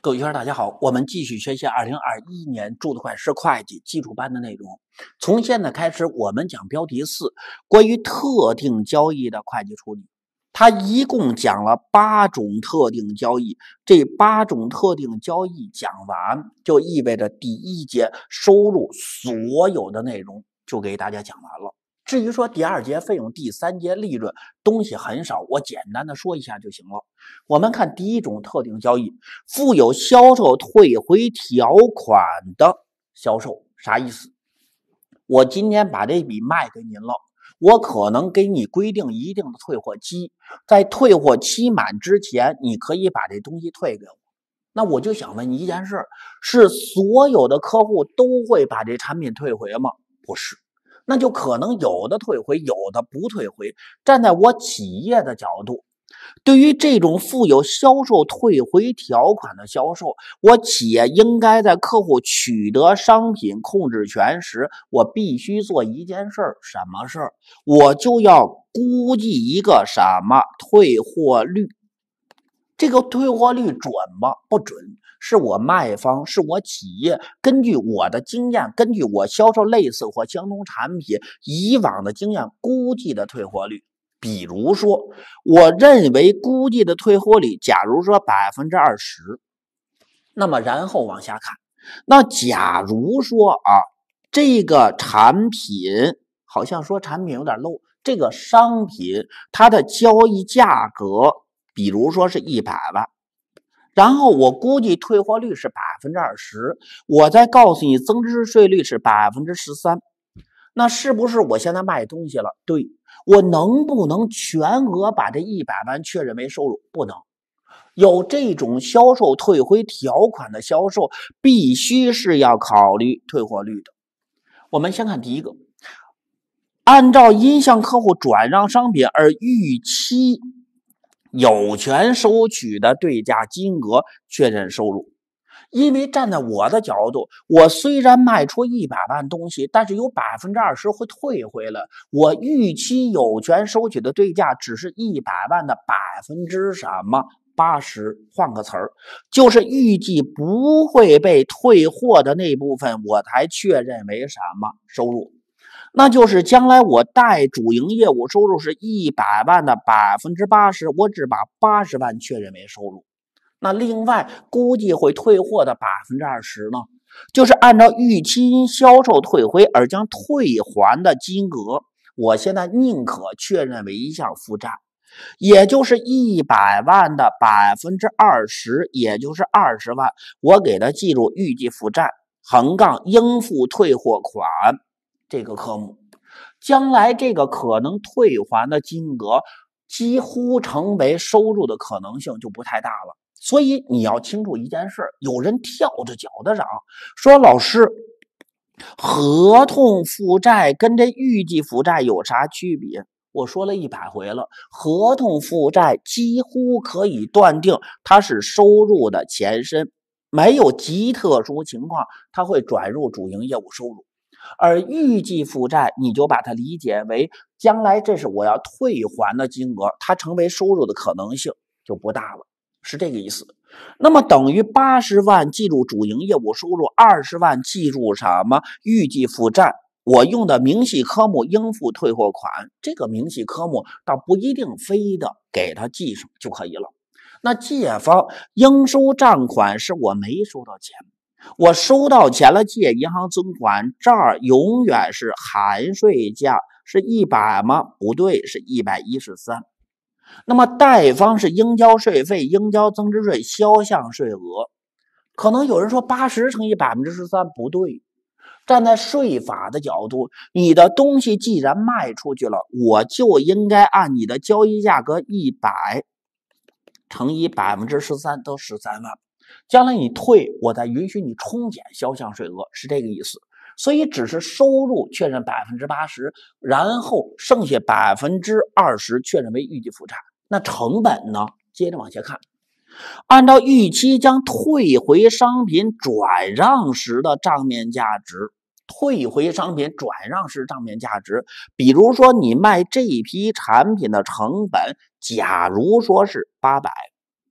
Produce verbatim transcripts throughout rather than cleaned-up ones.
各位学员大家好，我们继续学习二零二一年注册会计师会计基础班的内容。从现在开始，我们讲标题四，关于特定交易的会计处理。它一共讲了八种特定交易，这八种特定交易讲完，就意味着第一节收入所有的内容就给大家讲完了。至于说第二节费用、第三节利润，东西很少，我简单的说一下就行了。我们看第一种特定交易，附有销售退回条款的销售，啥意思？我今天把这笔卖给您了，我可能给你规定一定的退货期，在退货期满之前，你可以把这东西退给我。那我就想问你一件事，是所有的客户都会把这产品退回吗？不是。那就可能有的退回，有的不退回。站在我企业的角度，对于这种附有销售退回条款的销售，我企业应该在客户取得商品控制权时，我必须做一件事儿，什么事儿？我就要估计一个什么退货率。这个退货率准吗？不准。是我卖方，是我企业根据我的经验，根据我销售类似或相同产品以往的经验估计的退货率。比如说，我认为估计的退货率，假如说 百分之二十， 那么然后往下看，那假如说啊，这个产品好像说产品有点 low， 这个商品它的交易价格比如说是一百万，然后我估计退货率是 百分之二十， 我再告诉你增值税率是 百分之十三， 那是不是我现在卖东西了？对，我能不能全额把这一百万确认为收入？不能。有这种销售退回条款的销售，必须是要考虑退货率的。我们先看第一个，按照因向客户转让商品而预期有权收取的对价金额确认收入。因为站在我的角度，我虽然卖出一百万东西，但是有 百分之二十 会退回来，我预期有权收取的对价只是一百万的百分之什么八十，换个词儿，就是预计不会被退货的那部分，我才确认为什么收入。那就是将来我带主营业务收入是一百万的 百分之八十， 我只把八十万确认为收入。那另外估计会退货的 百分之二十 呢，就是按照预期因销售退回而将退还的金额，我现在宁可确认为一项负债，也就是一百万的 百分之二十， 也就是二十万，我给它记住预计负债横杠应付退货款这个科目，将来这个可能退还的金额几乎成为收入的可能性就不太大了。所以你要清楚一件事，有人跳着脚的嚷说，老师，合同负债跟这预计负债有啥区别？我说了一百回了，合同负债几乎可以断定它是收入的前身，没有极特殊情况它会转入主营业务收入。而预计负债你就把它理解为将来这是我要退还的金额，它成为收入的可能性就不大了，是这个意思。那么等于八十万记住主营业务收入，二十万记住什么预计负债，我用的明细科目应付退货款，这个明细科目倒不一定非的给它记上就可以了。那借方应收账款是我没收到钱，我收到钱了，借银行存款，这儿永远是含税价，是一百吗？不对，是一百一十三。那么贷方是应交税费，应交增值税销项税额。可能有人说八十乘以 百分之十三， 不对。站在税法的角度，你的东西既然卖出去了，我就应该按你的交易价格一百乘以 百分之十三， 都十三万。将来你退，我再允许你冲减销项税额，是这个意思。所以只是收入确认 百分之八十， 然后剩下 百分之二十 确认为预计负债。那成本呢？接着往下看，按照预期将退回商品转让时的账面价值，退回商品转让时账面价值，比如说你卖这批产品的成本假如说是八百，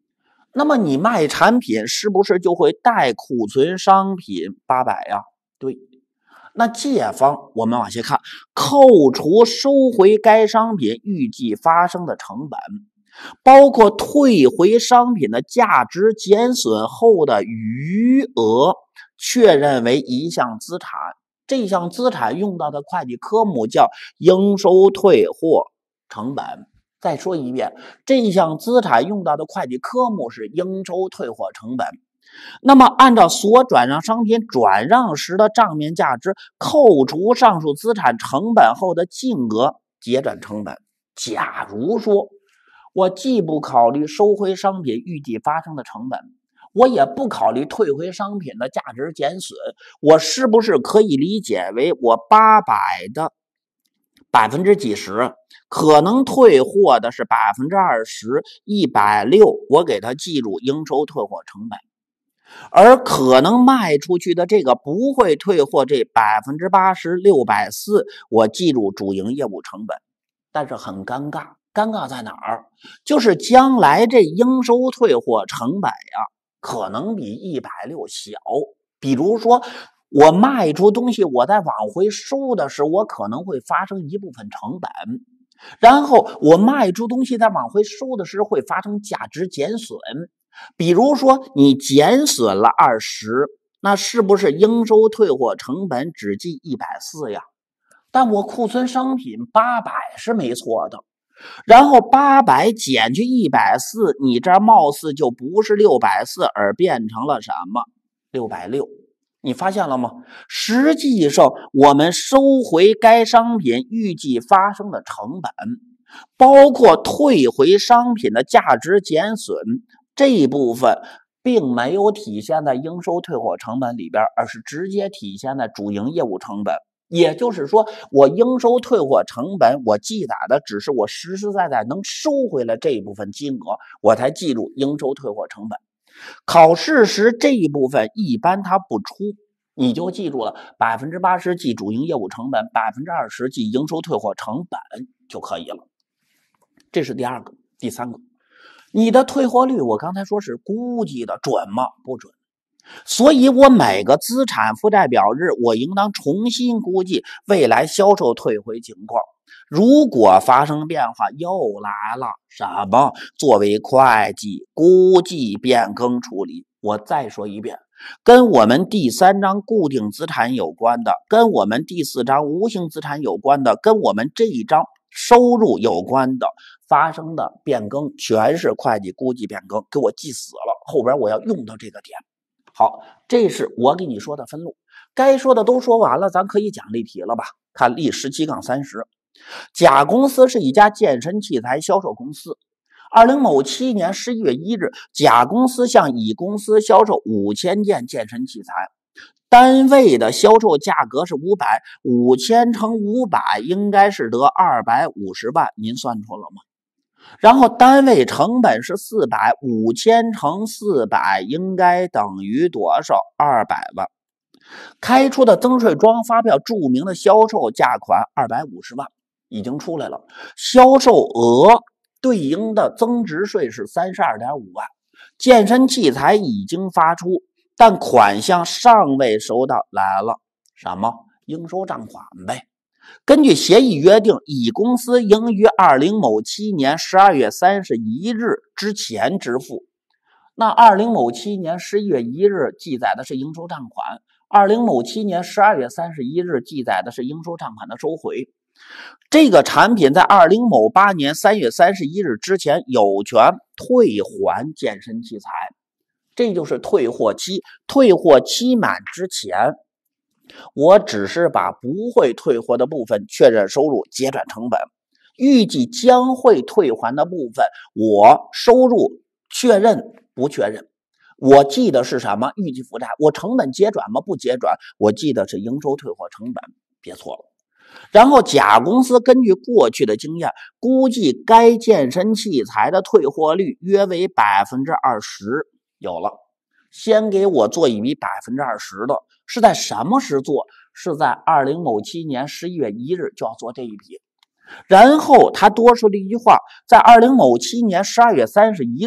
那么你卖产品是不是就会带库存商品八百呀？对。那借方我们往下看，扣除收回该商品预计发生的成本，包括退回商品的价值减损后的余额，确认为一项资产。这项资产用到的会计科目叫应收退货成本。再说一遍，这项资产用到的会计科目是应收退货成本。那么按照所转让商品转让时的账面价值扣除上述资产成本后的净额结转成本。假如说我既不考虑收回商品预计发生的成本，我也不考虑退回商品的价值减损，我是不是可以理解为我八百的百分之几十，可能退货的是百分之二十，一百六，我给它记住应收退货成本。而可能卖出去的这个不会退货这百分之八十六百四，我记住主营业务成本。但是很尴尬，尴尬在哪儿？就是将来这应收退货成本呀，可能比一百六小。比如说，我卖出东西，我在往回收的时候，我可能会发生一部分成本。然后我卖出东西在往回收的时候会发生价值减损。比如说你减损了二十，那是不是应收退货成本只计一百四十呀？但我库存商品八百是没错的，然后八百减去一百四十，你这貌似就不是六百四十，而变成了什么？六百六十。你发现了吗？实际上我们收回该商品预计发生的成本，包括退回商品的价值减损，这一部分并没有体现在应收退货成本里边，而是直接体现在主营业务成本。也就是说，我应收退货成本我记载的只是我实实在在能收回来这一部分金额，我才记住应收退货成本。考试时这一部分一般它不出，你就记住了百分之八十记主营业务成本，百分之二十记应收退货成本就可以了。这是第二个。第三个，你的退货率我刚才说是估计的，准吗？不准。所以我每个资产负债表日我应当重新估计未来销售退回情况。如果发生变化，又来了什么？作为会计估计变更处理。我再说一遍，跟我们第三章固定资产有关的，跟我们第四章无形资产有关的，跟我们这一章收入有关的发生的变更，全是会计估计变更，给我记死了，后边我要用到这个点。好，这是我给你说的分录，该说的都说完了，咱可以讲例题了吧？看例十七杠三十，甲公司是一家健身器材销售公司。二零某七年十一月一日，甲公司向乙公司销售五千件健身器材，单位的销售价格是五百，五千乘五百应该是得二百五十万，您算出了吗？然后单位成本是四百，五千乘四百应该等于多少？二百万。开出的增税庄发票注明的销售价款二百五十万已经出来了，销售额对应的增值税是 三十二点五万。健身器材已经发出，但款项尚未收到，来了什么？应收账款呗。根据协议约定，乙公司应于二零某七年十二月三十一日之前支付。那二零某七年十一月一日记载的是应收账款，二零某七年十二月三十一日记载的是应收账款的收回。这个产品在二零某八年三月三十一日之前有权退还健身器材，这就是退货期。退货期满之前，我只是把不会退货的部分确认收入结转成本，预计将会退还的部分我收入确认不确认。我记得是什么？预计负债。我成本结转吗？不结转。我记得是应收退货成本，别错了。然后甲公司根据过去的经验，估计该健身器材的退货率约为 百分之二十。 有了，先给我做一笔 百分之二十 的，是在什么时做？是在二零某七年十一月一日就要做这一笔。然后他多说了一句话，在二零某七年十二月三十一日，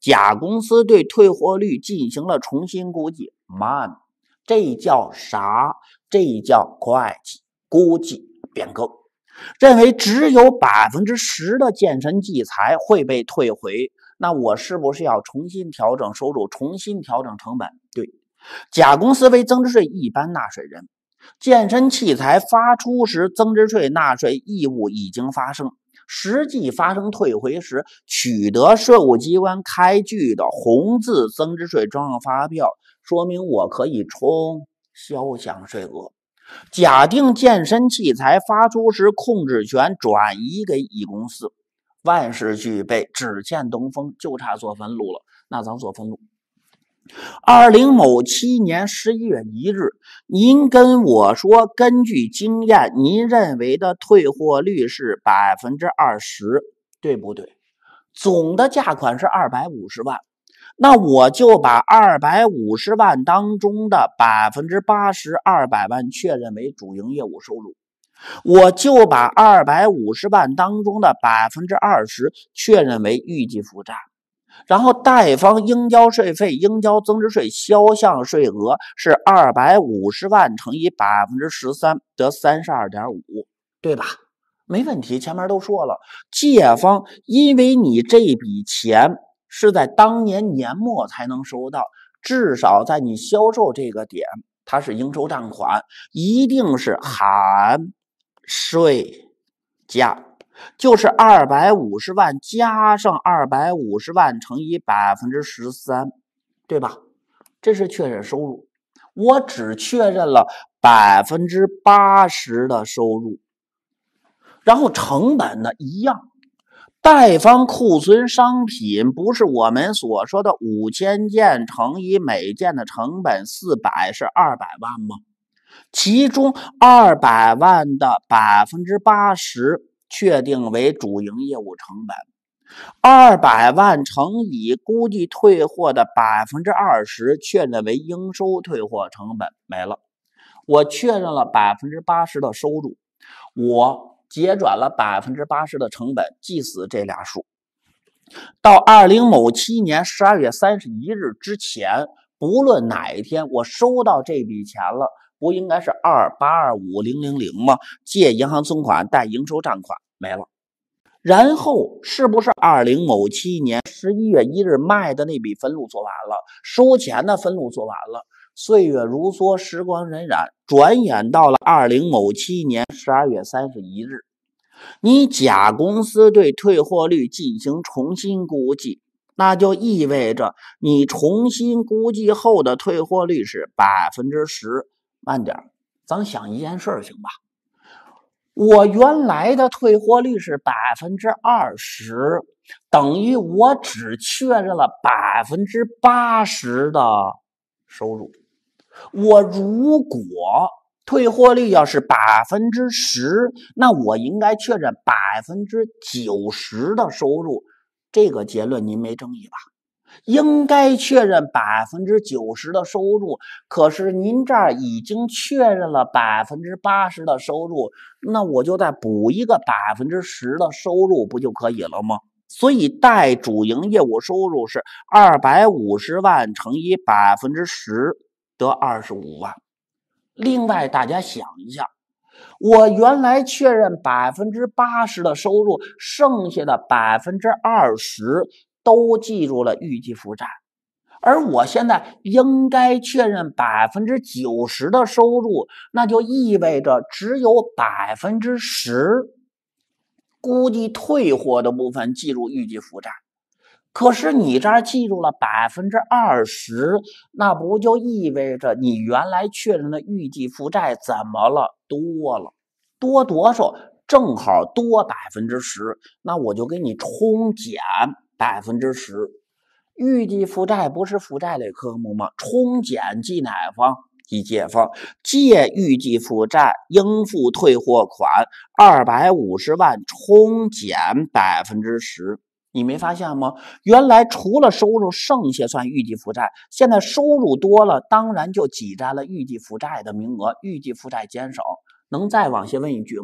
甲公司对退货率进行了重新估计，慢，这叫啥？这叫会计估计变更，认为只有百分之十的健身器材会被退回，那我是不是要重新调整收入，重新调整成本？对，甲公司为增值税一般纳税人，健身器材发出时，增值税纳税义务已经发生。实际发生退回时，取得税务机关开具的红字增值税专用发票，说明我可以冲销项税额。假定健身器材发出时，控制权转移给乙公司，万事俱备，只欠东风，就差做分录了。那咱做分录。二零某七年十一月一日，您跟我说，根据经验，您认为的退货率是百分之二十，对不对？总的价款是二百五十万，那我就把二百五十万当中的百分之八十，二百万确认为主营业务收入，我就把二百五十万当中的百分之二十确认为预计负债。然后贷方应交税费、应交增值税销项税额是二百五十万乘以百分之十三，得三十二点五，对吧？没问题，前面都说了，借方因为你这笔钱是在当年年末才能收到，至少在你销售这个点，它是应收账款，一定是含税价。就是二百五十万加上二百五十万乘以百分之十三，对吧？这是确认收入，我只确认了百分之八十的收入，然后成本呢一样，贷方库存商品不是我们所说的五千件乘以每件的成本四百是二百万吗？其中二百万的百分之八十。确定为主营业务成本，二百万乘以估计退货的百分之二十，确认为应收退货成本，没了。我确认了百分之八十的收入，我结转了百分之八十的成本，记死这俩数。到二零某七年十二月三十一日之前，不论哪一天我收到这笔钱了，不应该是二八二五零零零吗？借银行存款贷应收账款没了。然后是不是二零某七年十一月一日卖的那笔分录做完了，收钱的分录做完了？岁月如梭，时光荏苒，转眼到了二零某七年十二月三十一日，你甲公司对退货率进行重新估计，那就意味着你重新估计后的退货率是百分之十。慢点，咱想一件事情吧。我原来的退货率是百分之二十，等于我只确认了百分之八十的收入。我如果退货率要是百分之十，那我应该确认百分之九十的收入。这个结论您没争议吧？应该确认百分之九十的收入，可是您这儿已经确认了百分之八十的收入，那我就再补一个百分之十的收入，不就可以了吗？所以贷主营业务收入是二百五十万乘以百分之十，得二十五万。另外，大家想一下，我原来确认百分之八十的收入，剩下的百分之二十。都记住了预计负债，而我现在应该确认百分之九十的收入，那就意味着只有百分之十估计退货的部分记住预计负债。可是你这儿记住了百分之二十，那不就意味着你原来确认的预计负债怎么了？多了，多多少？正好多百分之十，那我就给你冲减。百分之十，预计负债不是负债类科目吗？冲减记哪方？记借方。借预计负债应付退货款二百五十万，冲减百分之十。你没发现吗？原来除了收入，剩下算预计负债。现在收入多了，当然就挤占了预计负债的名额，预计负债减少。能再往下问一句吗？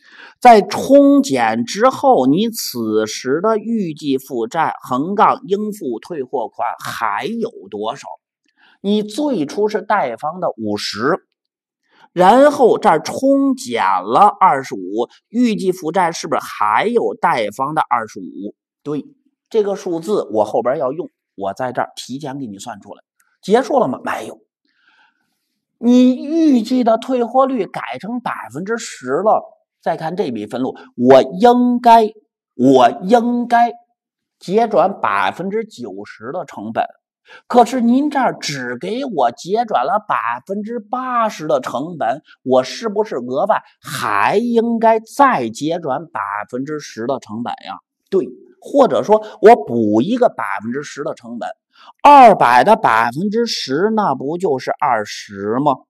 在冲减之后，你此时的预计负债横杠应付退货款还有多少？你最初是贷方的五十，然后这儿冲减了二十五，预计负债是不是还有贷方的二十五？对，这个数字我后边要用，我在这儿提前给你算出来。结束了吗？没有。你预计的退货率改成百分之十了，再看这笔分录，我应该我应该结转百分之九十的成本，可是您这儿只给我结转了百分之八十的成本，我是不是额外还应该再结转百分之十的成本呀？对，或者说我补一个百分之十的成本。二百的百分之十，那不就是二十吗？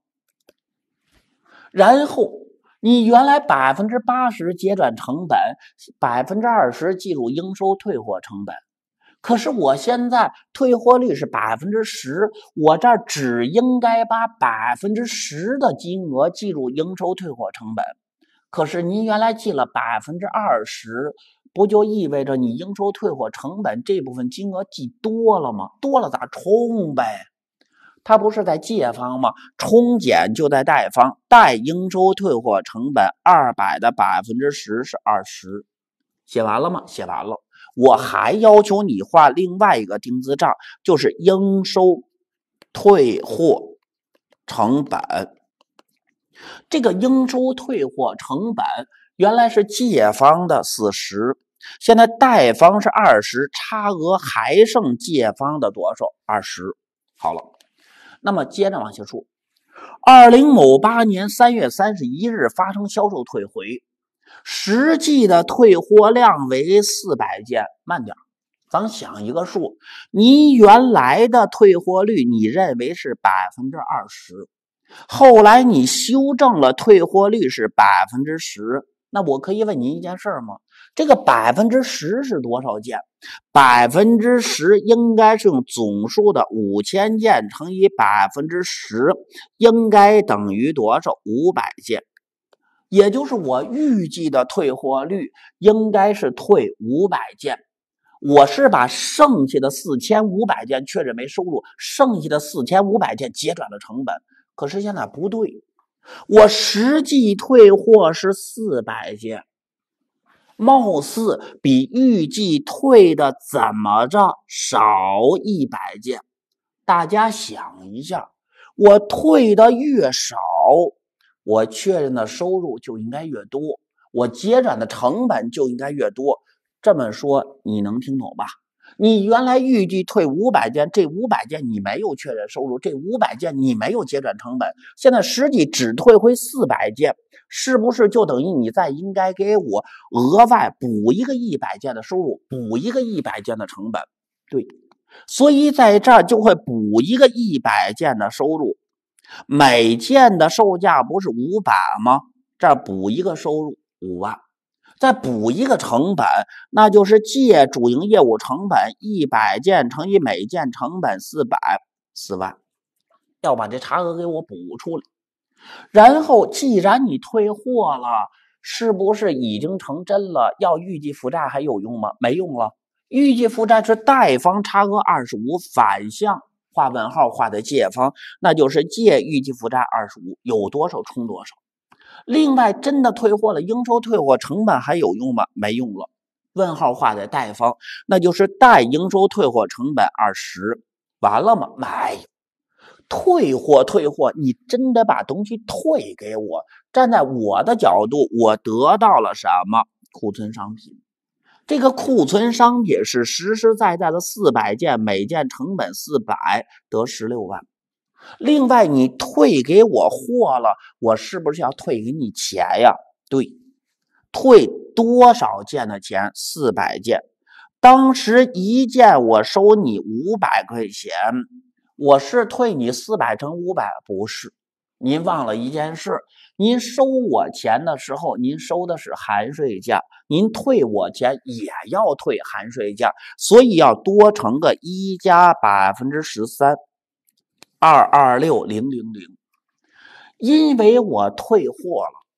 然后你原来百分之八十结转成本，百分之二十计入应收退货成本。可是我现在退货率是百分之十，我这儿只应该把百分之十的金额计入应收退货成本。可是您原来记了百分之二十，不就意味着你应收退货成本这部分金额记多了吗？多了咋冲呗？它不是在借方吗？冲减就在贷方，贷应收退货成本二百的百分之十是二十，写完了吗？写完了。我还要求你画另外一个定字账，就是应收退货成本。这个应收退货成本原来是借方的四十，现在贷方是二十，差额还剩借方的多少？二十。好了，那么接着往下说。二零某八年三月三十一日发生销售退回，实际的退货量为四百件。慢点，咱想一个数，你原来的退货率你认为是百分之二十，后来你修正了退货率是百分之十，那我可以问您一件事吗？这个百分之十是多少件？百分之十应该是用总数的五千件乘以百分之十，应该等于多少？五百件。也就是我预计的退货率应该是退五百件。我是把剩下的四千五百件确认为收入，剩下的四千五百件结转了成本。可是现在不对，我实际退货是四百件，貌似比预计退的怎么着少一百件。大家想一下，我退的越少，我确认的收入就应该越多，我结转的成本就应该越多。这么说你能听懂吧？你原来预计退五百件，这五百件你没有确认收入，这五百件你没有结转成本，现在实际只退回四百件，是不是就等于你再应该给我额外补一个一百件的收入，补一个一百件的成本？对，所以在这儿就会补一个一百件的收入，每件的售价不是五百吗？这儿补一个收入五万。再补一个成本，那就是借主营业务成本一百件乘以每件成本四百，四万。要把这差额给我补出来。然后既然你退货了，是不是已经成真了？要预计负债还有用吗？没用了。预计负债是贷方差额二十五，反向画问号画在借方，那就是借预计负债二十五，有多少充多少。另外真的退货了，应收退货成本还有用吗？没用了。问号画在贷方，那就是贷应收退货成本二十，完了吗？没有。退货退货，你真的把东西退给我，站在我的角度，我得到了什么？库存商品。这个库存商品是实实在在的四百件，每件成本四百，得十六万。另外你退给我货了，我是不是要退给你钱呀？对，退多少件的钱？四百件。当时一件我收你五百块钱，我是退你四百乘五百？不是。您忘了一件事，您收我钱的时候，您收的是含税价，您退我钱也要退含税价，所以要多乘个一加百分之十三。二二六零零零，因为我退货了，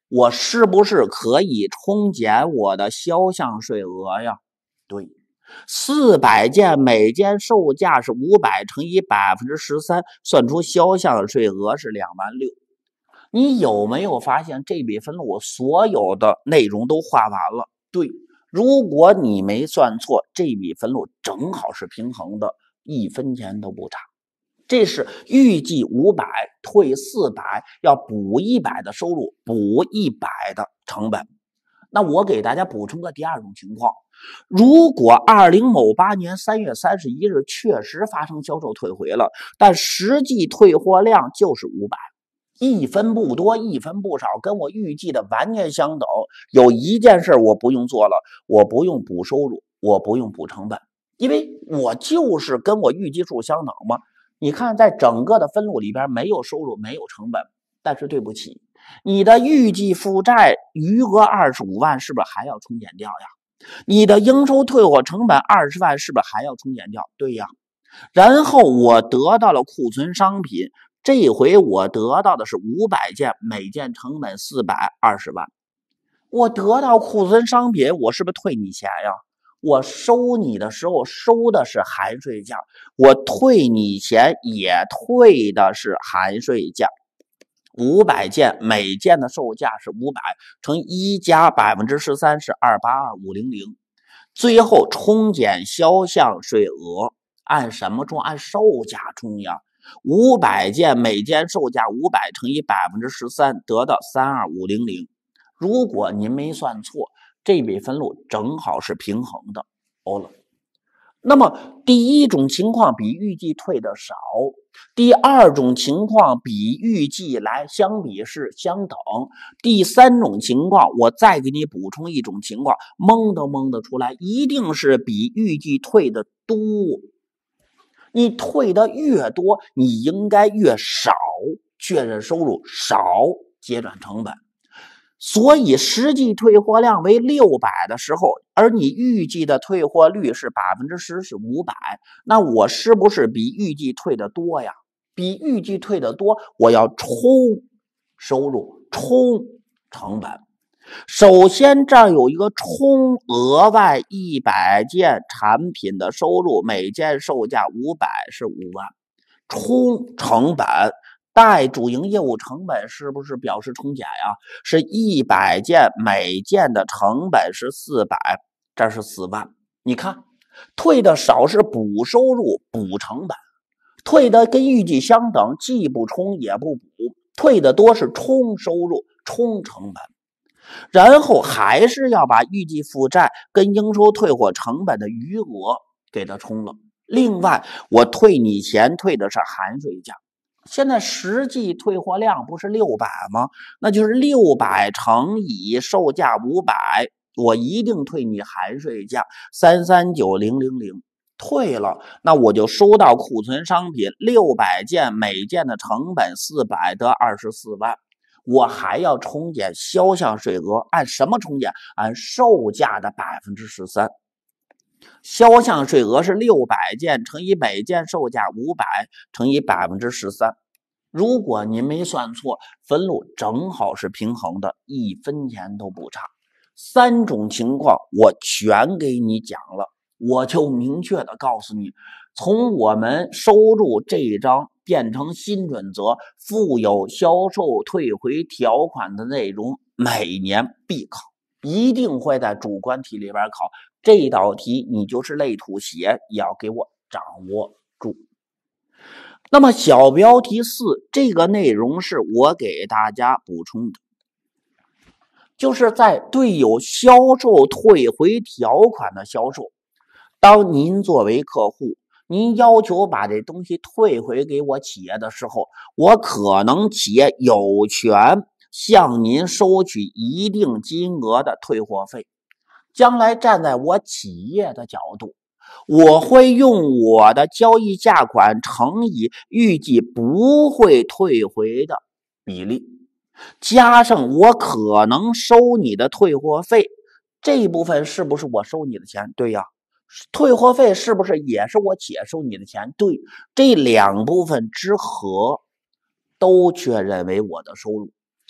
我是不是可以冲减我的销项税额呀？对，四百件每件售价是五百乘以百分之十三，算出销项税额是两万六。你有没有发现这笔分录所有的内容都画完了？对，如果你没算错，这笔分录正好是平衡的，一分钱都不差。这是预计五百退四百，要补一百的收入，补一百的成本。那我给大家补充个第二种情况，如果二零某八年三月三十一日确实发生销售退回了，但实际退货量就是五百，一分不多一分不少，跟我预计的完全相等。有一件事我不用做了，我不用补收入，我不用补成本，因为我就是跟我预计数相等嘛。你看在整个的分录里边没有收入没有成本，但是对不起，你的预计负债余额二十五万是不是还要冲减掉呀？你的应收退货成本二十万是不是还要冲减掉？对呀。然后我得到了库存商品，这回我得到的是五百件，每件成本四百二十万。我得到库存商品，我是不是退你钱呀？我收你的时候收的是含税价，我退你钱也退的是含税价。五百件，每件的售价是五百，乘一加百分之十三是二八二五零零，最后冲减销项税额，按什么冲？按售价冲呀。五百件，每件售价五百乘以百分之十三，得到三二五零零。如果您没算错，这笔分录正好是平衡的。哦了。那么第一种情况比预计退的少，第二种情况比预计来相比是相等，第三种情况我再给你补充一种情况，蒙都蒙得出来，一定是比预计退的多。你退的越多，你应该越少确认收入，少结转成本。所以实际退货量为六百的时候，而你预计的退货率是 百分之十 是五百，那我是不是比预计退的多呀？比预计退的多，我要冲收入，冲成本。首先这儿有一个冲额外一百件产品的收入，每件售价五百是五万，冲成本。带主营业务成本是不是表示冲减呀？是一百件，每件的成本是四百，这是四万。你看，退的少是补收入补成本，退的跟预计相等，既不冲也不补，退的多是冲收入冲成本。然后还是要把预计负债跟应收退货成本的余额给它冲了。另外，我退你钱退的是含税价。现在实际退货量不是六百吗？那就是六百乘以售价五百，我一定退你含税价三三九零零零。退了，那我就收到库存商品六百件，每件的成本四百，得二十四万。我还要冲减销项税额，按什么冲减？按售价的 百分之十三。销项税额是六百件乘以每件售价五百乘以 百分之十三。如果您没算错，分录正好是平衡的，一分钱都不差。三种情况我全给你讲了，我就明确的告诉你，从我们收入这一章变成新准则，附有销售退回条款的内容，每年必考，一定会在主观题里边考。这道题你就是累吐血也要给我掌握住。那么小标题四这个内容是我给大家补充的，就是在对有销售退回条款的销售，当您作为客户，您要求把这东西退回给我企业的时候，我可能企业有权向您收取一定金额的退货费。将来站在我企业的角度，我会用我的交易价款乘以预计不会退回的比例，加上我可能收你的退货费，这一部分是不是我收你的钱？对呀。退货费是不是也是我企业收你的钱？对，这两部分之和都确认为我的收入。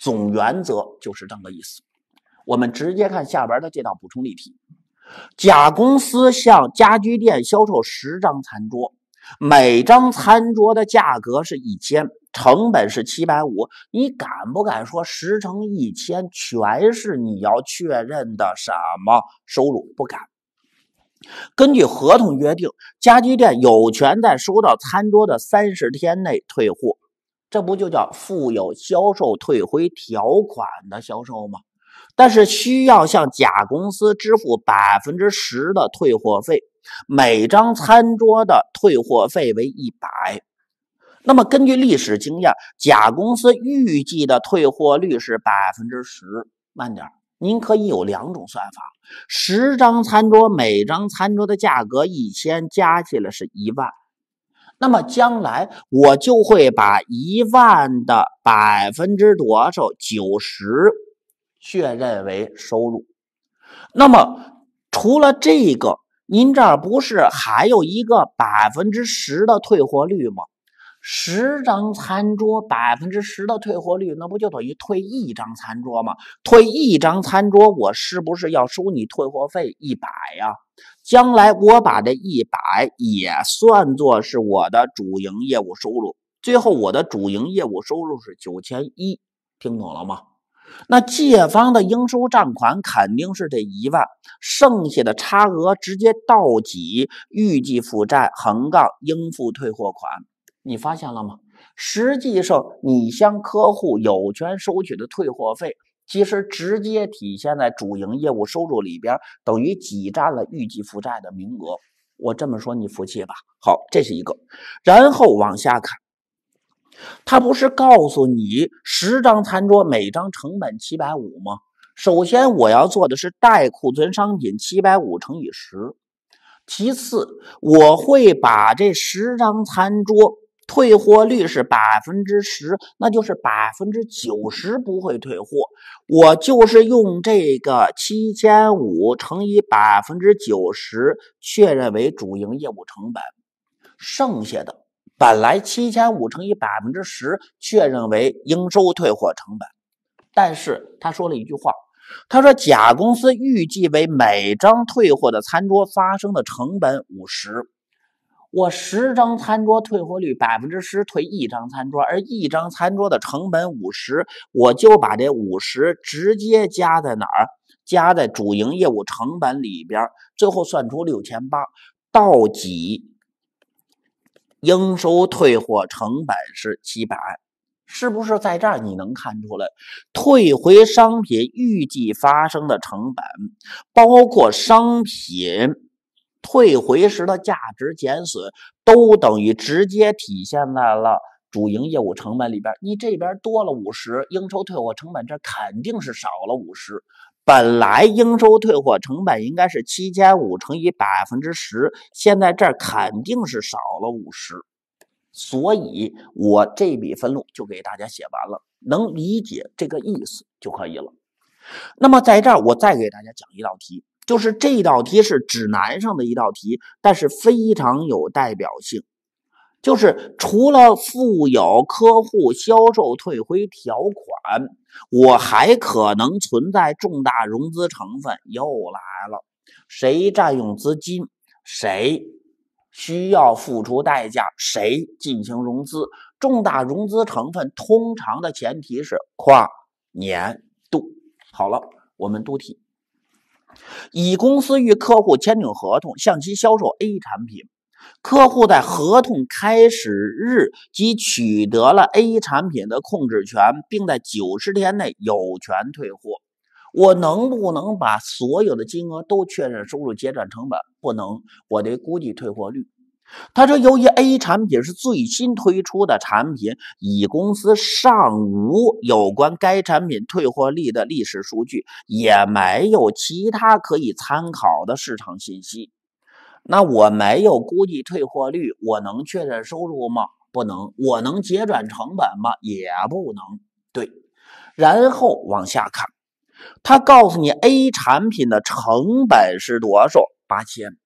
总原则就是这个意思。我们直接看下边的这道补充例题。甲公司向家居店销售十张餐桌，每张餐桌的价格是一千，成本是七百五。你敢不敢说十乘一千全是你要确认的什么收入？不敢。根据合同约定，家居店有权在收到餐桌的三十天内退货，这不就叫附有销售退回条款的销售吗？但是需要向甲公司支付 百分之十 的退货费，每张餐桌的退货费为一百。那么根据历史经验，甲公司预计的退货率是 百分之十。 慢点，您可以有两种算法，十张餐桌，每张餐桌的价格一千，加起来是一万。那么将来我就会把一万的百分之多少九十确认为收入。那么除了这个，您这儿不是还有一个 百分之十 的退货率吗？十张餐桌 百分之十 的退货率，那不就等于退一张餐桌吗？退一张餐桌，我是不是要收你退货费一百呀？将来我把这一百也算作是我的主营业务收入，最后我的主营业务收入是九千一，听懂了吗？那借方的应收账款肯定是这一万，剩下的差额直接倒挤预计负债横杠应付退货款。你发现了吗？实际上你向客户有权收取的退货费，其实直接体现在主营业务收入里边，等于挤占了预计负债的名额。我这么说你服气吧？好，这是一个。然后往下看，他不是告诉你十张餐桌每张成本七百五吗？首先我要做的是待库存商品七百五乘以十，其次我会把这十张餐桌退货率是 百分之十， 那就是 百分之九十 不会退货。我就是用这个七千五乘以 百分之九十 确认为主营业务成本，剩下的本来七千五乘以 百分之十 确认为应收退货成本。但是他说了一句话，他说甲公司预计为每张退货的餐桌发生的成本五十。我十张餐桌退货率 百分之十 退一张餐桌，而一张餐桌的成本五十，我就把这五十直接加在哪儿？加在主营业务成本里边，最后算出六千八，倒挤应收退货成本是七百。是不是在这儿你能看出来，退回商品预计发生的成本，包括商品退回时的价值减损，都等于直接体现在了主营业务成本里边。你这边多了五十，应收退货成本这肯定是少了五十。本来应收退货成本应该是七千五乘以 百分之十， 现在这儿肯定是少了五十。所以我这笔分录就给大家写完了，能理解这个意思就可以了。那么在这儿我再给大家讲一道题，就是这道题是指南上的一道题，但是非常有代表性。就是除了附有客户销售退回条款，我还可能存在重大融资成分。又来了，谁占用资金，谁需要付出代价，谁进行融资。重大融资成分通常的前提是跨年度。好了，我们读题。乙公司与客户签订合同，向其销售 A 产品，客户在合同开始日即取得了 A 产品的控制权，并在九十天内有权退货。我能不能把所有的金额都确认收入结转成本？不能，我得估计退货率。他说由于 A 产品是最新推出的产品，乙公司尚无有关该产品退货率的历史数据，也没有其他可以参考的市场信息。那我没有估计退货率，我能确认收入吗？不能。我能结转成本吗？也不能。对。然后往下看，他告诉你 A 产品的成本是多少？八千。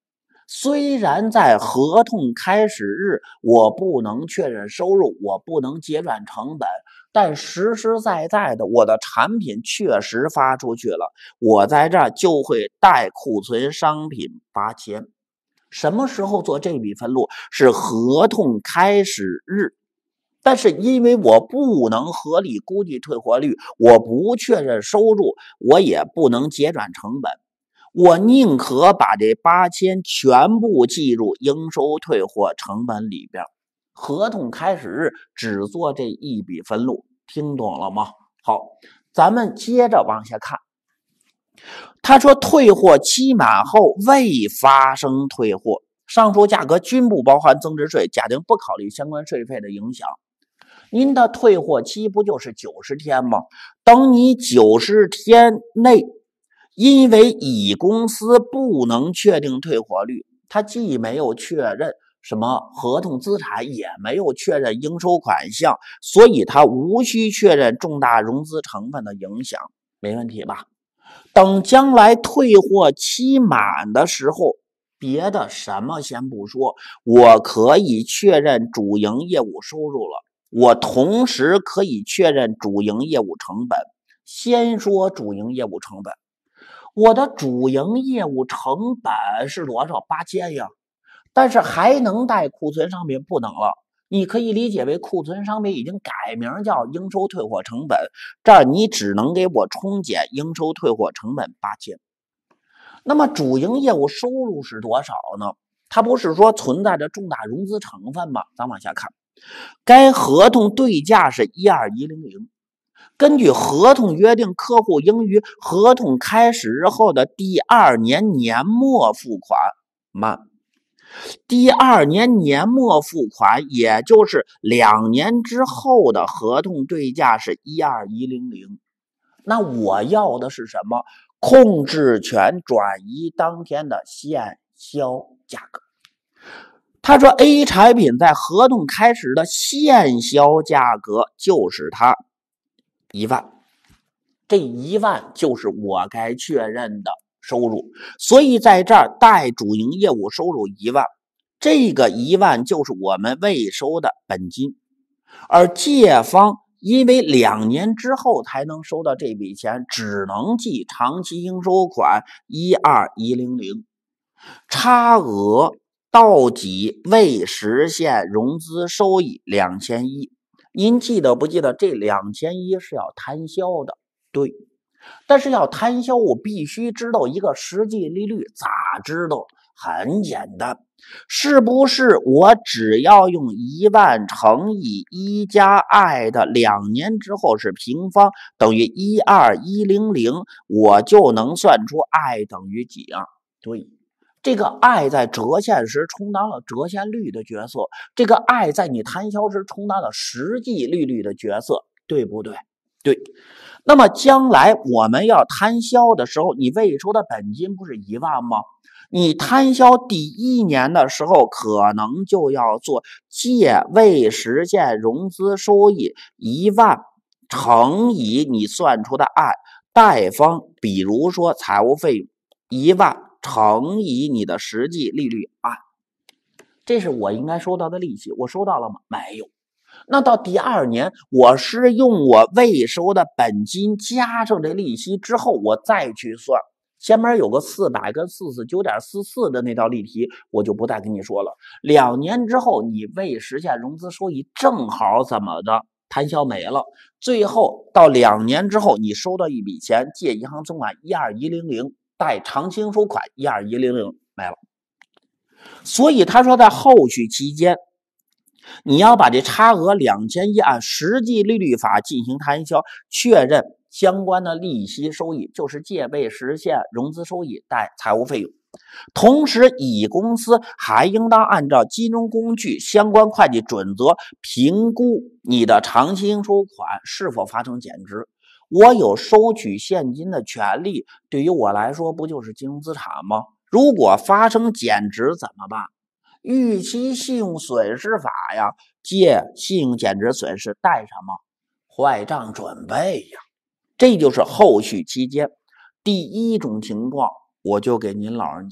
虽然在合同开始日我不能确认收入，我不能结转成本，但实实在在的我的产品确实发出去了，我在这儿就会带库存商品八千。什么时候做这笔分录？是合同开始日。但是因为我不能合理估计退货率，我不确认收入，我也不能结转成本，我宁可把这八千全部计入应收退货成本里边。合同开始日只做这一笔分录，听懂了吗？好，咱们接着往下看。他说退货期满后未发生退货，上述价格均不包含增值税，假定不考虑相关税费的影响。您的退货期不就是九十天吗？等你九十天内，因为乙公司不能确定退货率，他既没有确认什么合同资产，也没有确认应收款项，所以他无需确认重大融资成分的影响，没问题吧？等将来退货期满的时候，别的什么先不说，我可以确认主营业务收入了，我同时可以确认主营业务成本。先说主营业务成本，我的主营业务成本是多少？八千呀，但是还能带库存商品？不能了。你可以理解为库存商品已经改名叫应收退货成本，这儿你只能给我冲减应收退货成本八千。那么主营业务收入是多少呢？它不是说存在着重大融资成分吗？咱往下看，该合同对价是一二一零零，根据合同约定，客户应于合同开始日后的第二年年末付款。慢，第二年年末付款，也就是两年之后的合同对价是一二一零零。那我要的是什么？控制权转移当天的现销价格。他说 A 产品在合同开始的现销价格就是它一万，这一万就是我该确认的收入，所以在这儿带主营业务收入一万，这个一万就是我们未收的本金，而借方因为两年之后才能收到这笔钱，只能记长期应收款一二一零零，差额到期未实现融资收益两千一。您记得不记得这两千一是要摊销的？对，但是要摊销我必须知道一个实际利率，咋知道？很简单，是不是我只要用一万乘以一加 i 的两年之后是平方等于一二一零零，我就能算出 i 等于几啊？对，这个 i 在折现时充当了折现率的角色，这个 i 在你摊销时充当了实际利率的角色，对不对？对。那么将来我们要摊销的时候，你未收的本金不是一万吗？你摊销第一年的时候，可能就要做借未实现融资收益一万乘以你算出的 i， 贷方比如说财务费用一万乘以你的实际利率 i， 这是我应该收到的利息，我收到了吗？没有。那到第二年，我是用我未收的本金加上这利息之后，我再去算。前面有个四百跟 四十九点四四 的那道例题，我就不再跟你说了。两年之后，你未实现融资收益，正好怎么的摊销没了。最后到两年之后，你收到一笔钱，借银行存款一二一零零，贷长期应收款一二一零零没了。所以他说在后续期间，你要把这差额两千一按实际利率法进行摊销，确认相关的利息收益，就是借未实现融资收益贷财务费用。同时，乙公司还应当按照金融工具相关会计准则评估你的长期应收款是否发生减值。我有收取现金的权利，对于我来说不就是金融资产吗？如果发生减值怎么办？预期信用损失法呀，借信用减值损失贷什么？坏账准备呀。这就是后续期间第一种情况，我就给您老人家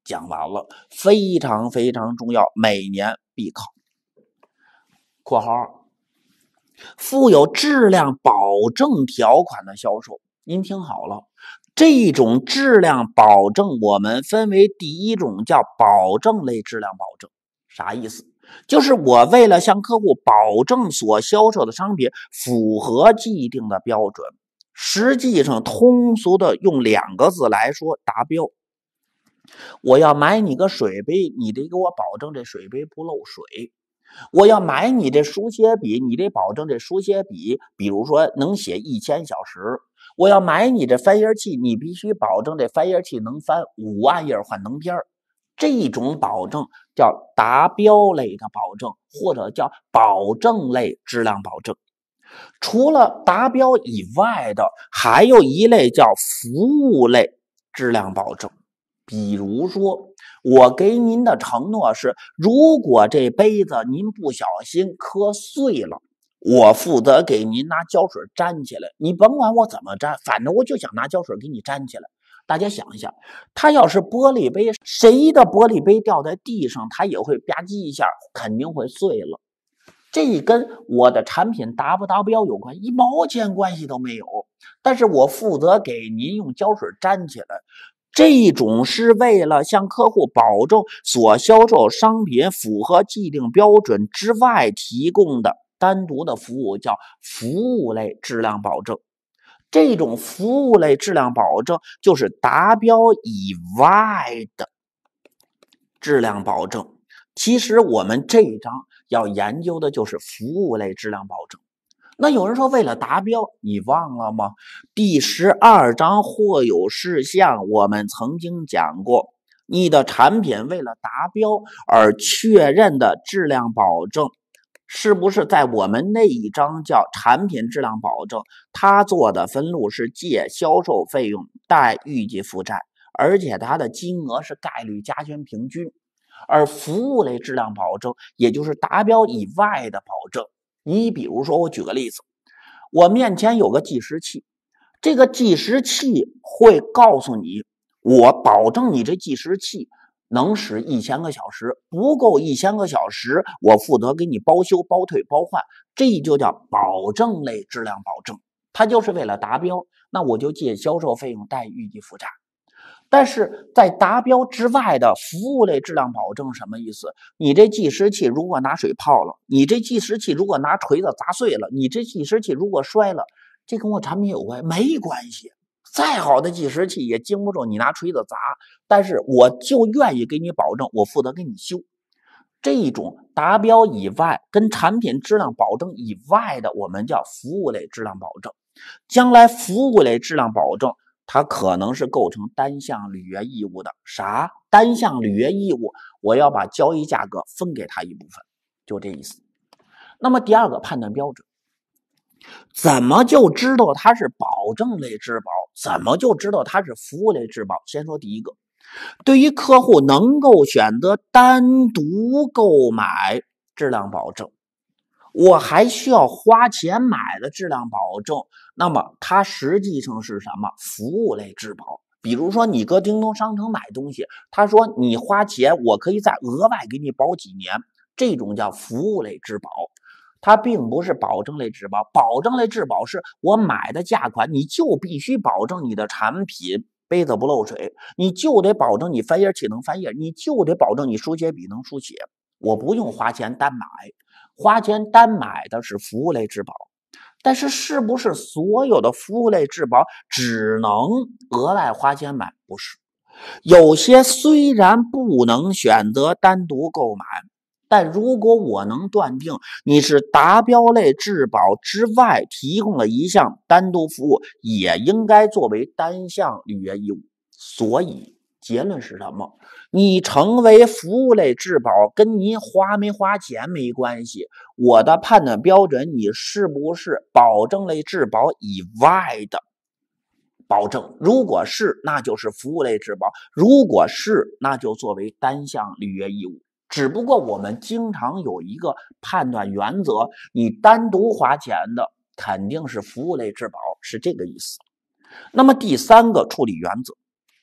讲完了，非常非常重要，每年必考。括号附有质量保证条款的销售，您听好了，这种质量保证我们分为第一种叫保证类质量保证。啥意思？就是我为了向客户保证所销售的商品符合既定的标准，实际上通俗的用两个字来说，达标。我要买你个水杯，你得给我保证这水杯不漏水。我要买你这书写笔，你得保证这书写笔比如说能写一千小时。我要买你这翻页器，你必须保证这翻页器能翻五万页幻灯片。这种保证叫达标类的保证，或者叫保证类质量保证。除了达标以外的，还有一类叫服务类质量保证。比如说，我给您的承诺是，如果这杯子您不小心磕碎了，我负责给您拿胶水粘起来，你甭管我怎么粘，反正我就想拿胶水给你粘起来。大家想一下，它要是玻璃杯，谁的玻璃杯掉在地上，它也会吧唧一下，肯定会碎了。这跟我的产品达不达标有关，一毛钱关系都没有。但是我负责给您用胶水粘起来，这种是为了向客户保证所销售商品符合既定标准之外提供的单独的服务，叫服务类质量保证。这种服务类质量保证就是达标以外的质量保证。其实我们这一章要研究的就是服务类质量保证。那有人说为了达标，你忘了吗？第十二章或有事项我们曾经讲过，你的产品为了达标而确认的质量保证，是不是在我们那一章叫产品质量保证，它做的分录是借销售费用贷预计负债，而且它的金额是概率加权平均。而服务类质量保证也就是达标以外的保证。你比如说，我举个例子，我面前有个计时器，这个计时器会告诉你，我保证你这计时器能使一千个小时，不够一千个小时，我负责给你包修、包退、包换，这就叫保证类质量保证。它就是为了达标，那我就借销售费用贷预计负债。但是在达标之外的服务类质量保证什么意思？你这计时器如果拿水泡了，你这计时器如果拿锤子砸碎了，你这计时器如果摔了，这跟我产品有关没关系。再好的计时器也经不住你拿锤子砸，但是我就愿意给你保证，我负责给你修。这种达标以外跟产品质量保证以外的，我们叫服务类质量保证。将来服务类质量保证它可能是构成单项履约义务的。啥？单项履约义务，我要把交易价格分给他一部分，就这意思。那么第二个判断标准，怎么就知道它是保证类质保？怎么就知道它是服务类质保？先说第一个，对于客户能够选择单独购买质量保证，我还需要花钱买的质量保证，那么它实际上是什么？服务类质保。比如说你搁京东商城买东西，他说你花钱我可以再额外给你保几年，这种叫服务类质保。它并不是保证类质保，保证类质保是我买的价款你就必须保证你的产品杯子不漏水，你就得保证你翻页器能翻页，你就得保证你书写笔能书写，我不用花钱单买。花钱单买的是服务类质保，但是是不是所有的服务类质保只能额外花钱买？不是，有些虽然不能选择单独购买，但如果我能断定你是达标类质保之外提供了一项单独服务，也应该作为单项履约义务。所以结论是什么？你成为服务类质保跟您花没花钱没关系，我的判断标准，你是不是保证类质保以外的保证？如果是，那就是服务类质保；如果是，那就作为单项履约义务。只不过我们经常有一个判断原则，你单独花钱的肯定是服务类质保，是这个意思。那么第三个处理原则，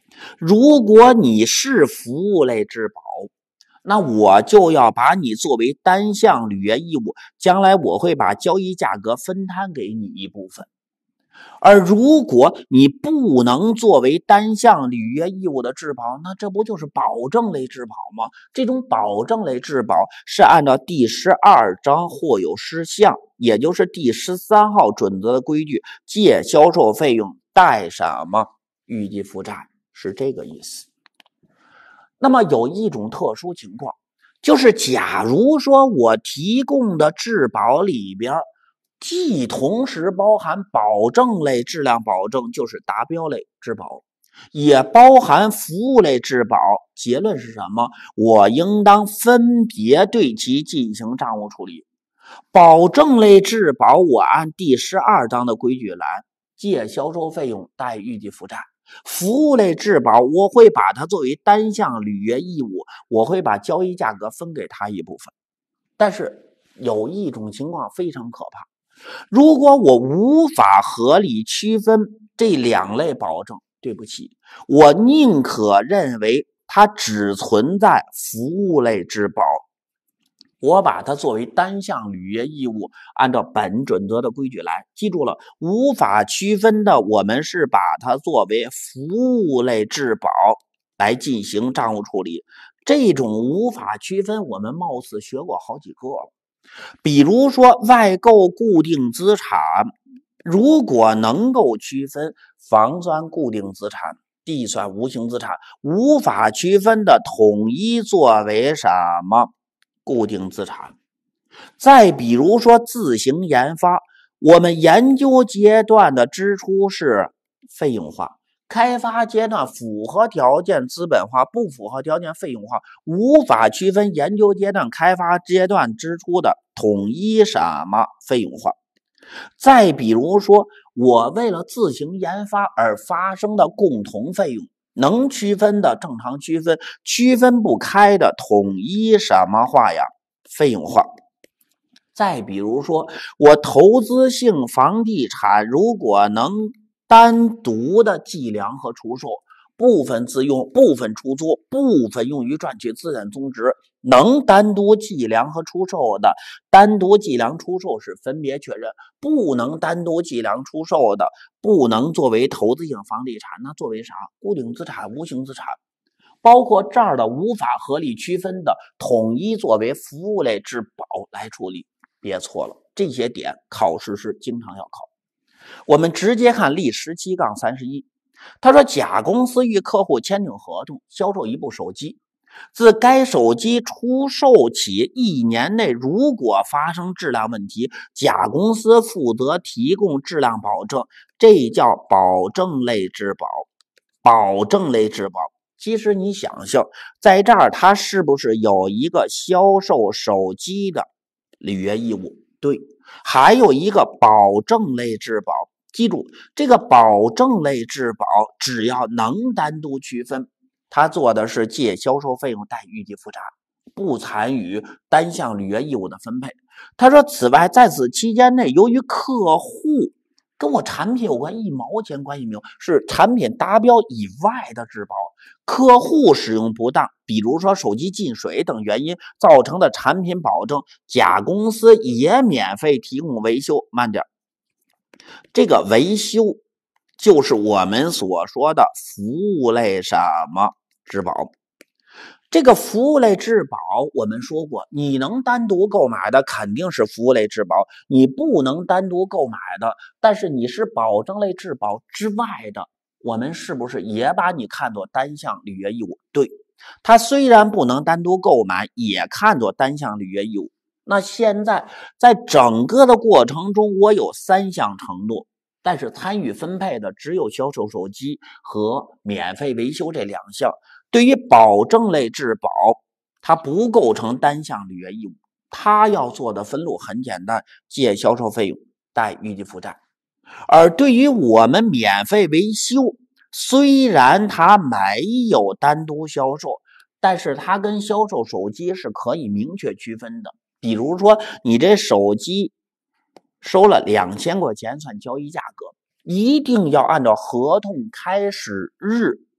如果你是服务类质保，那我就要把你作为单项履约义务，将来我会把交易价格分摊给你一部分。而如果你不能作为单项履约义务的质保，那这不就是保证类质保吗？这种保证类质保是按照第十二章或有事项，也就是第十三号准则的规矩，借销售费用贷什么预计负债，是这个意思。那么有一种特殊情况，就是假如说我提供的质保里边既同时包含保证类质量保证，就是达标类质保，也包含服务类质保，结论是什么？我应当分别对其进行账务处理。保证类质保我按第十二章的规矩来，借销售费用贷预计负债。服务类质保我会把它作为单项履约义务，我会把交易价格分给他一部分。但是有一种情况非常可怕，如果我无法合理区分这两类保证，对不起，我宁可认为它只存在服务类质保，我把它作为单项履约义务，按照本准则的规矩来。记住了，无法区分的我们是把它作为服务类质保来进行账务处理。这种无法区分我们貌似学过好几个了，比如说外购固定资产，如果能够区分，房算固定资产，地算无形资产，无法区分的统一作为什么固定资产。再比如说自行研发，我们研究阶段的支出是费用化，开发阶段符合条件资本化，不符合条件费用化，无法区分研究阶段开发阶段支出的统一什么费用化。再比如说我为了自行研发而发生的共同费用，能区分的正常区分，区分不开的统一什么化呀？费用化。再比如说我投资性房地产如果能单独的计量和出售，部分自用，部分出租，部分用于赚取资产总值，能单独计量和出售的，单独计量出售是分别确认，不能单独计量出售的，不能作为投资性房地产，那作为啥？固定资产、无形资产。包括这儿的无法合理区分的，统一作为服务类质保来处理。别错了，这些点考试是经常要考。我们直接看例十七杠三十一，他说甲公司与客户签订合同，销售一部手机，自该手机出售起一年内，如果发生质量问题，甲公司负责提供质量保证，这叫保证类质保。保证类质保，其实你想想，在这儿它是不是有一个销售手机的履约义务？对，还有一个保证类质保。记住，这个保证类质保只要能单独区分，他做的是借销售费用贷预计负债，不参与单项履约义务的分配。他说，此外，在此期间内，由于客户跟我产品有关一毛钱关系没有，是产品达标以外的质保，客户使用不当，比如说手机进水等原因造成的产品保证，甲公司也免费提供维修。慢点，这个维修就是我们所说的服务类什么质保。这个服务类质保我们说过，你能单独购买的肯定是服务类质保，你不能单独购买的，但是你是保证类质保之外的，我们是不是也把你看作单项履约义务？对，它虽然不能单独购买，也看作单项履约义务。那现在在整个的过程中，我有三项承诺，但是参与分配的只有销售手机和免费维修这两项。对于保证类质保，它不构成单项履约义务，它要做的分录很简单，借销售费用贷预计负债。而对于我们免费维修，虽然它没有单独销售，但是它跟销售手机是可以明确区分的。比如说你这手机收了两千块钱算交易价格，一定要按照合同开始日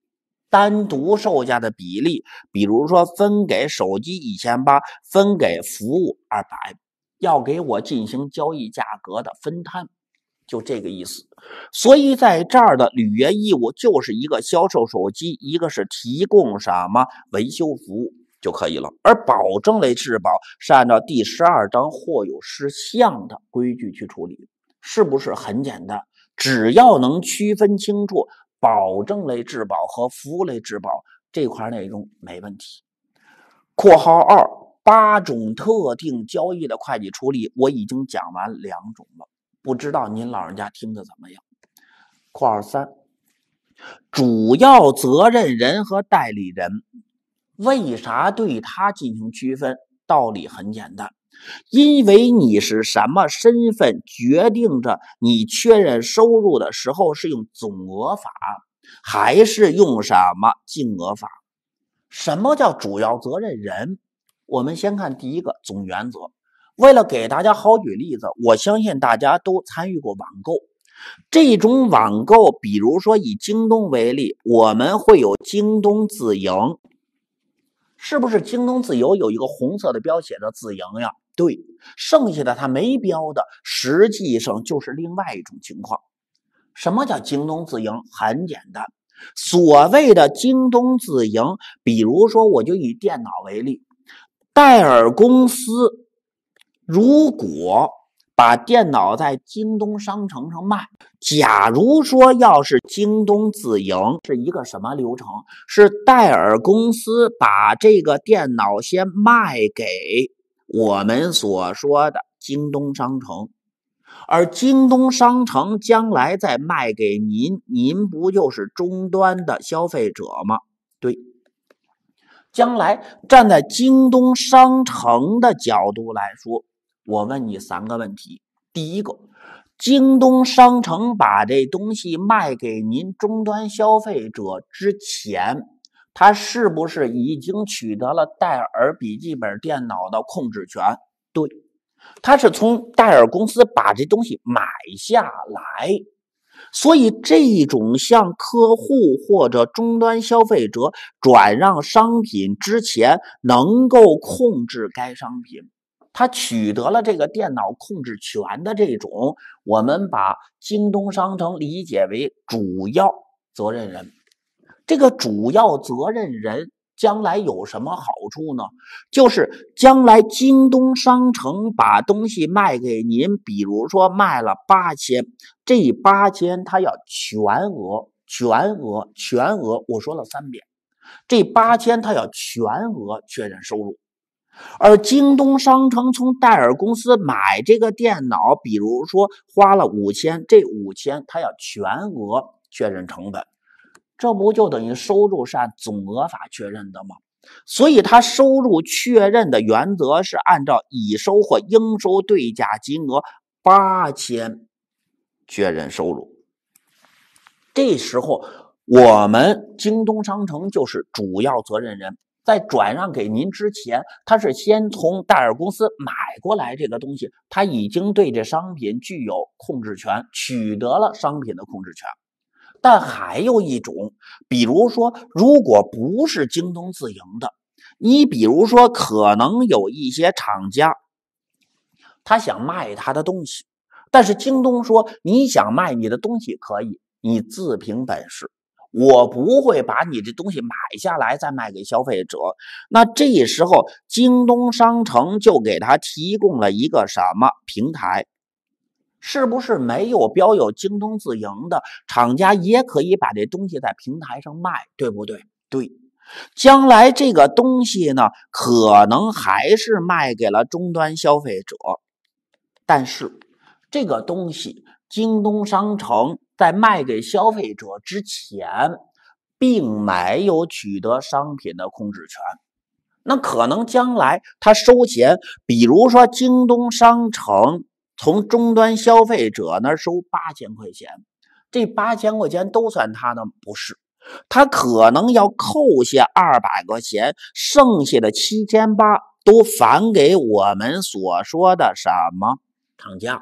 单独售价的比例，比如说分给手机一千八百，分给服务二百，要给我进行交易价格的分摊，就这个意思。所以在这儿的履约义务就是一个销售手机，一个是提供什么维修服务就可以了。而保证类质保是按照第十二章或有事项的规矩去处理，是不是很简单？只要能区分清楚保证类质保和服务类质保这块内容没问题。括号二，八种特定交易的会计处理我已经讲完两种了，不知道您老人家听得怎么样？括号三，主要责任人和代理人，为啥对他进行区分？道理很简单，因为你是什么身份，决定着你确认收入的时候是用总额法还是用什么净额法。什么叫主要责任人？我们先看第一个总原则。为了给大家好举例子，我相信大家都参与过网购。这种网购，比如说以京东为例，我们会有京东自营，是不是京东自由有一个红色的标写着自营呀？对，剩下的它没标的，实际上就是另外一种情况。什么叫京东自营？很简单，所谓的京东自营，比如说我就以电脑为例，戴尔公司如果把电脑在京东商城上卖，假如说要是京东自营是一个什么流程？是戴尔公司把这个电脑先卖给我们所说的京东商城，而京东商城将来再卖给您，您不就是终端的消费者吗？对，将来站在京东商城的角度来说，我问你三个问题。第一个，京东商城把这东西卖给您终端消费者之前，他是不是已经取得了戴尔笔记本电脑的控制权？对，他是从戴尔公司把这东西买下来，所以这种向客户或者终端消费者转让商品之前能够控制该商品，他取得了这个电脑控制权的这种，我们把京东商城理解为主要责任人。这个主要责任人将来有什么好处呢？就是将来京东商城把东西卖给您，比如说卖了八千，这八千他要全额、全额、全额，我说了三遍，这八千他要全额确认收入。而京东商城从戴尔公司买这个电脑，比如说花了五千，这五千他要全额确认成本，这不就等于收入是按总额法确认的吗？所以他收入确认的原则是按照已收或应收对价金额八千确认收入。这时候我们京东商城就是主要责任人，在转让给您之前，他是先从戴尔公司买过来这个东西，他已经对这商品具有控制权，取得了商品的控制权。但还有一种，比如说如果不是京东自营的，你比如说可能有一些厂家他想卖他的东西，但是京东说你想卖你的东西可以，你自凭本事，我不会把你这东西买下来再卖给消费者。那这时候京东商城就给他提供了一个什么平台？是不是没有标有京东自营的厂家也可以把这东西在平台上卖，对不对？对，将来这个东西呢，可能还是卖给了终端消费者，但是这个东西京东商城在卖给消费者之前，并没有取得商品的控制权。那可能将来他收钱，比如说京东商城从终端消费者那儿收八千块钱，这八千块钱都算他的？不是，他可能要扣下二百块钱，剩下的七千八都返给我们所说的什么厂家。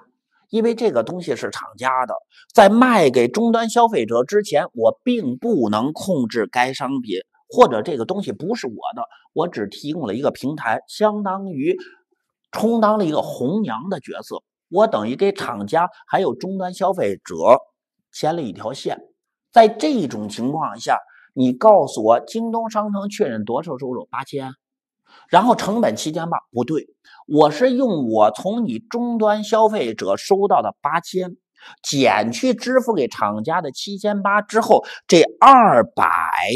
因为这个东西是厂家的，在卖给终端消费者之前，我并不能控制该商品，或者这个东西不是我的，我只提供了一个平台，相当于充当了一个红娘的角色，我等于给厂家还有终端消费者牵了一条线。在这种情况下，你告诉我京东商城确认多少收入？八千，然后成本七千八，不对，我是用我从你终端消费者收到的八千减去支付给厂家的七千八之后，这二百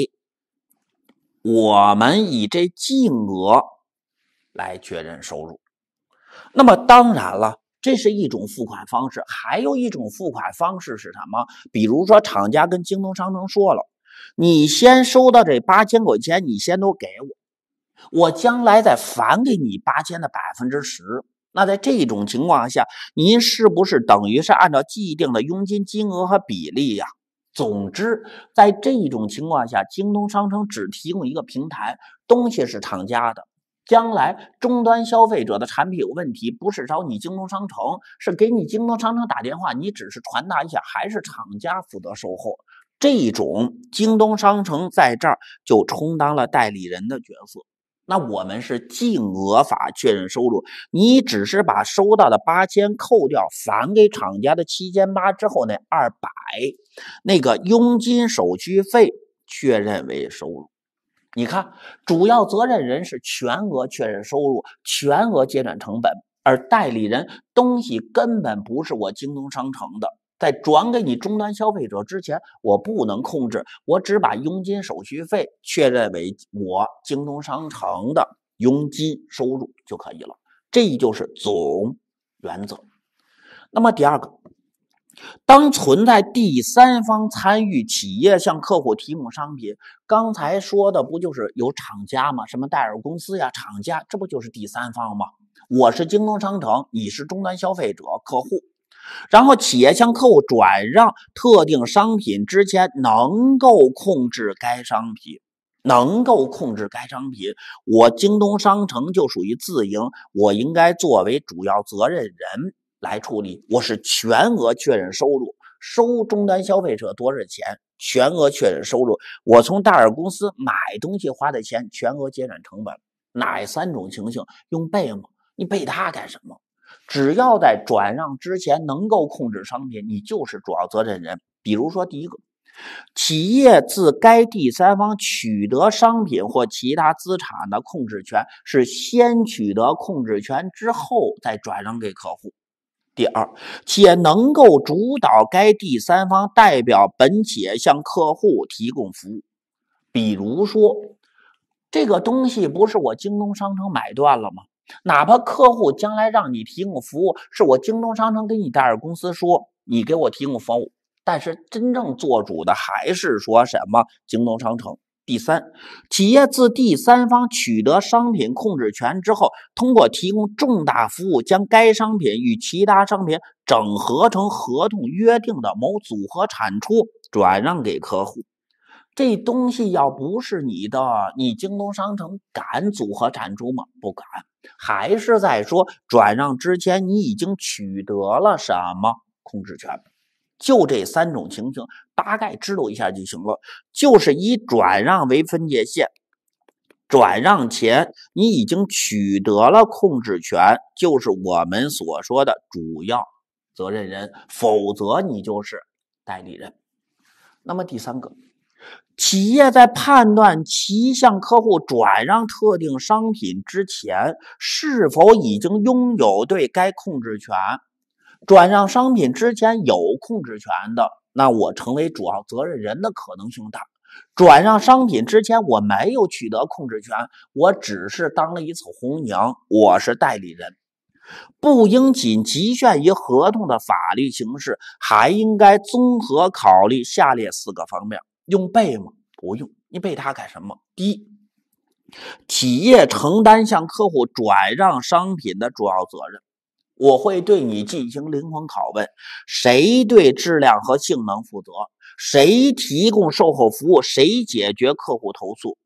我们以这净额来确认收入。那么当然了，这是一种付款方式，还有一种付款方式是什么？比如说厂家跟京东商城说了，你先收到这八千块钱，你先都给我，我将来再返给你八千的百分之十。那在这种情况下，您是不是等于是按照既定的佣金金额和比例呀？总之，在这种情况下，京东商城只提供一个平台，东西是厂家的。将来终端消费者的产品有问题，不是找你京东商城，是给你京东商城打电话，你只是传达一下，还是厂家负责售后。这种京东商城在这儿就充当了代理人的角色。那我们是净额法确认收入，你只是把收到的八千扣掉，返给厂家的七千八之后，那二百那个佣金手续费确认为收入。你看，主要责任人是全额确认收入，全额结转成本，而代理人东西根本不是我京东商城的，在转给你终端消费者之前，我不能控制，我只把佣金手续费确认为我京东商城的佣金收入就可以了，这就是总原则。那么第二个，当存在第三方参与企业向客户提供商品，刚才说的不就是有厂家吗？什么戴尔公司呀，厂家，这不就是第三方吗？我是京东商城，你是终端消费者客户，然后企业向客户转让特定商品之前，能够控制该商品，能够控制该商品，我京东商城就属于自营，我应该作为主要责任人来处理，我是全额确认收入，收终端消费者多少钱，全额确认收入，我从戴尔公司买东西花的钱，全额结转成本。哪三种情形用背吗？你背它干什么？只要在转让之前能够控制商品，你就是主要责任人。比如说第一个，企业自该第三方取得商品或其他资产的控制权，是先取得控制权之后再转让给客户。第二，企业能够主导该第三方代表本企业向客户提供服务。比如说，这个东西不是我京东商城买断了吗？哪怕客户将来让你提供服务，是我京东商城跟你戴尔公司说你给我提供服务，但是真正做主的还是说什么京东商城。第三，企业自第三方取得商品控制权之后，通过提供重大服务，将该商品与其他商品整合成合同约定的某组合产出，转让给客户。这东西要不是你的，你京东商城敢组合产出吗？不敢。还是在说转让之前你已经取得了什么控制权。就这三种情形大概知道一下就行了，就是以转让为分界线，转让前你已经取得了控制权，就是我们所说的主要责任人，否则你就是代理人。那么第三个，企业在判断其向客户转让特定商品之前，是否已经拥有对该控制权。转让商品之前有控制权的，那我成为主要责任人的可能性大。转让商品之前我没有取得控制权，我只是当了一次红娘，我是代理人。不应仅局限于合同的法律形式，还应该综合考虑下列四个方面。用背吗？不用，你背它干什么？第一，企业承担向客户转让商品的主要责任。我会对你进行灵魂拷问，谁对质量和性能负责？谁提供售后服务？谁解决客户投诉？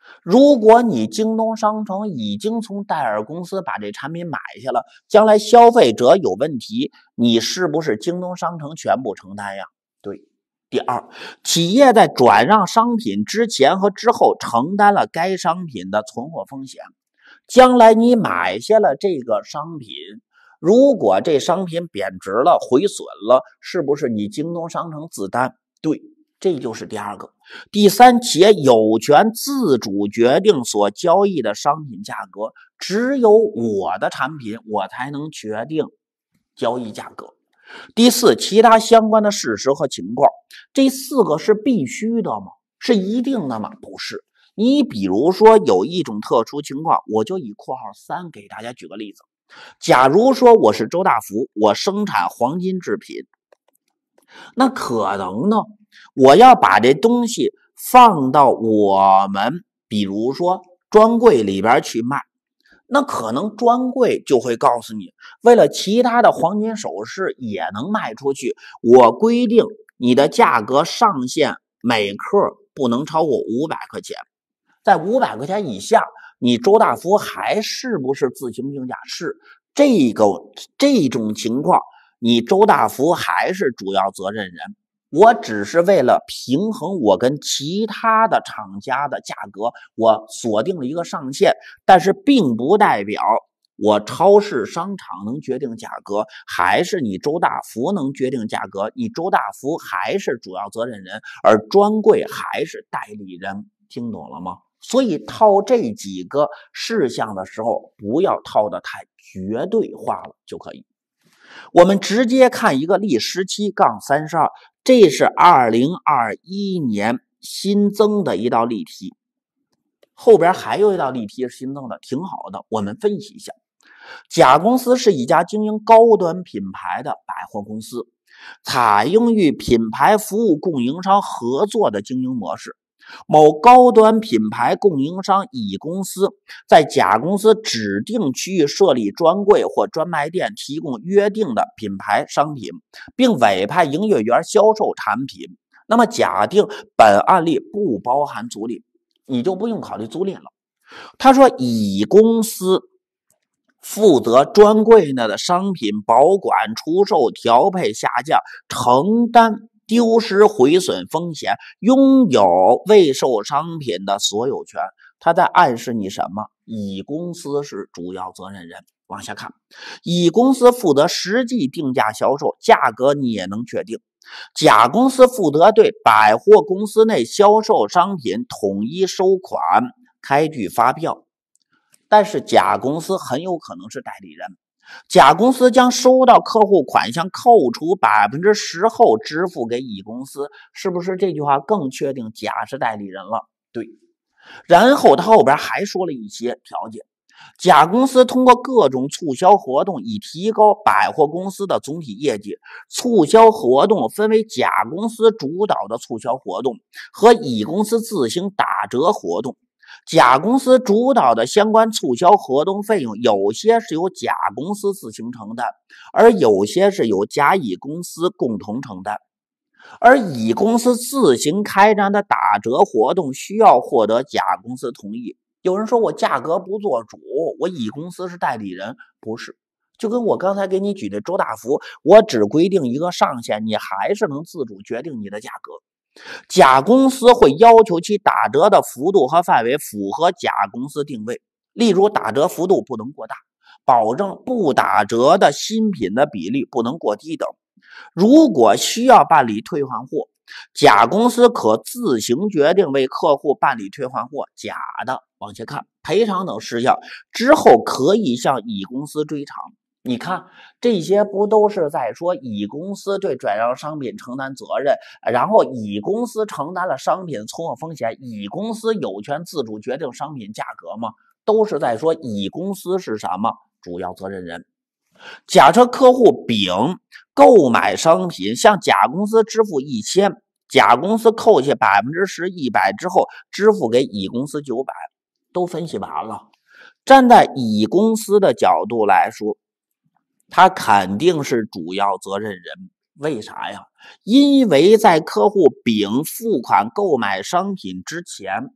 如果你京东商城已经从戴尔公司把这产品买下了，将来消费者有问题，你是不是京东商城全部承担呀？对。第二，企业在转让商品之前和之后承担了该商品的存货风险。将来你买下了这个商品，如果这商品贬值了、毁损了，是不是你京东商城自担？对。这就是第二个。第三，企业有权自主决定所交易的商品价格，只有我的产品我才能决定交易价格。第四，其他相关的事实和情况，这四个是必须的吗？是一定的吗？不是。你比如说有一种特殊情况，我就以括号三给大家举个例子。假如说我是周大福，我生产黄金制品，那可能呢，我要把这东西放到我们比如说专柜里边去卖，那可能专柜就会告诉你，为了其他的黄金首饰也能卖出去，我规定你的价格上限每克不能超过五百块钱，在五百块钱以下，你周大福还是不是自行定价？是。这个这种情况，你周大福还是主要责任人。我只是为了平衡我跟其他的厂家的价格，我锁定了一个上限，但是并不代表我超市商场能决定价格，还是你周大福能决定价格，你周大福还是主要责任人，而专柜还是代理人。听懂了吗？所以套这几个事项的时候，不要套得太绝对化了就可以。我们直接看一个例十七杠三十二，这是二零二一年新增的一道例题，后边还有一道例题是新增的，挺好的，我们分析一下。甲公司是一家经营高端品牌的百货公司，采用与品牌服务供应商合作的经营模式。某高端品牌供应商乙公司在甲公司指定区域设立专柜或专卖店，提供约定的品牌商品，并委派营业员销售产品。那么假定本案例不包含租赁，你就不用考虑租赁了。他说乙公司负责专柜内的商品保管、出售、调配、下架，承担丢失毁损风险，拥有未售商品的所有权。他在暗示你什么？乙公司是主要责任人。往下看，乙公司负责实际定价销售，价格你也能确定。甲公司负责对百货公司内销售商品统一收款、开具发票。但是甲公司很有可能是代理人，甲公司将收到客户款项扣除 百分之十 后支付给乙公司，是不是这句话更确定甲是代理人了？对。然后他后边还说了一些条件，甲公司通过各种促销活动以提高百货公司的总体业绩。促销活动分为甲公司主导的促销活动和乙公司自行打折活动。甲公司主导的相关促销活动费用，有些是由甲公司自行承担，而有些是由甲乙公司共同承担。而乙公司自行开展的打折活动需要获得甲公司同意。有人说我价格不做主，我乙公司是代理人，不是。就跟我刚才给你举的周大福，我只规定一个上限，你还是能自主决定你的价格。甲公司会要求其打折的幅度和范围符合甲公司定位，例如打折幅度不能过大，保证不打折的新品的比例不能过低等。如果需要办理退换货，甲公司可自行决定为客户办理退换货。甲的往下看，赔偿等事项之后可以向乙公司追偿。你看这些不都是在说乙公司对转让商品承担责任，然后乙公司承担了商品存货风险，乙公司有权自主决定商品价格吗？都是在说乙公司是什么？主要责任人。假设客户丙购买商品向甲公司支付一千，甲公司扣下 百分之十 一百之后支付给乙公司九百，都分析完了。站在乙公司的角度来说，他肯定是主要责任人。为啥呀？因为在客户丙付款购买商品之前，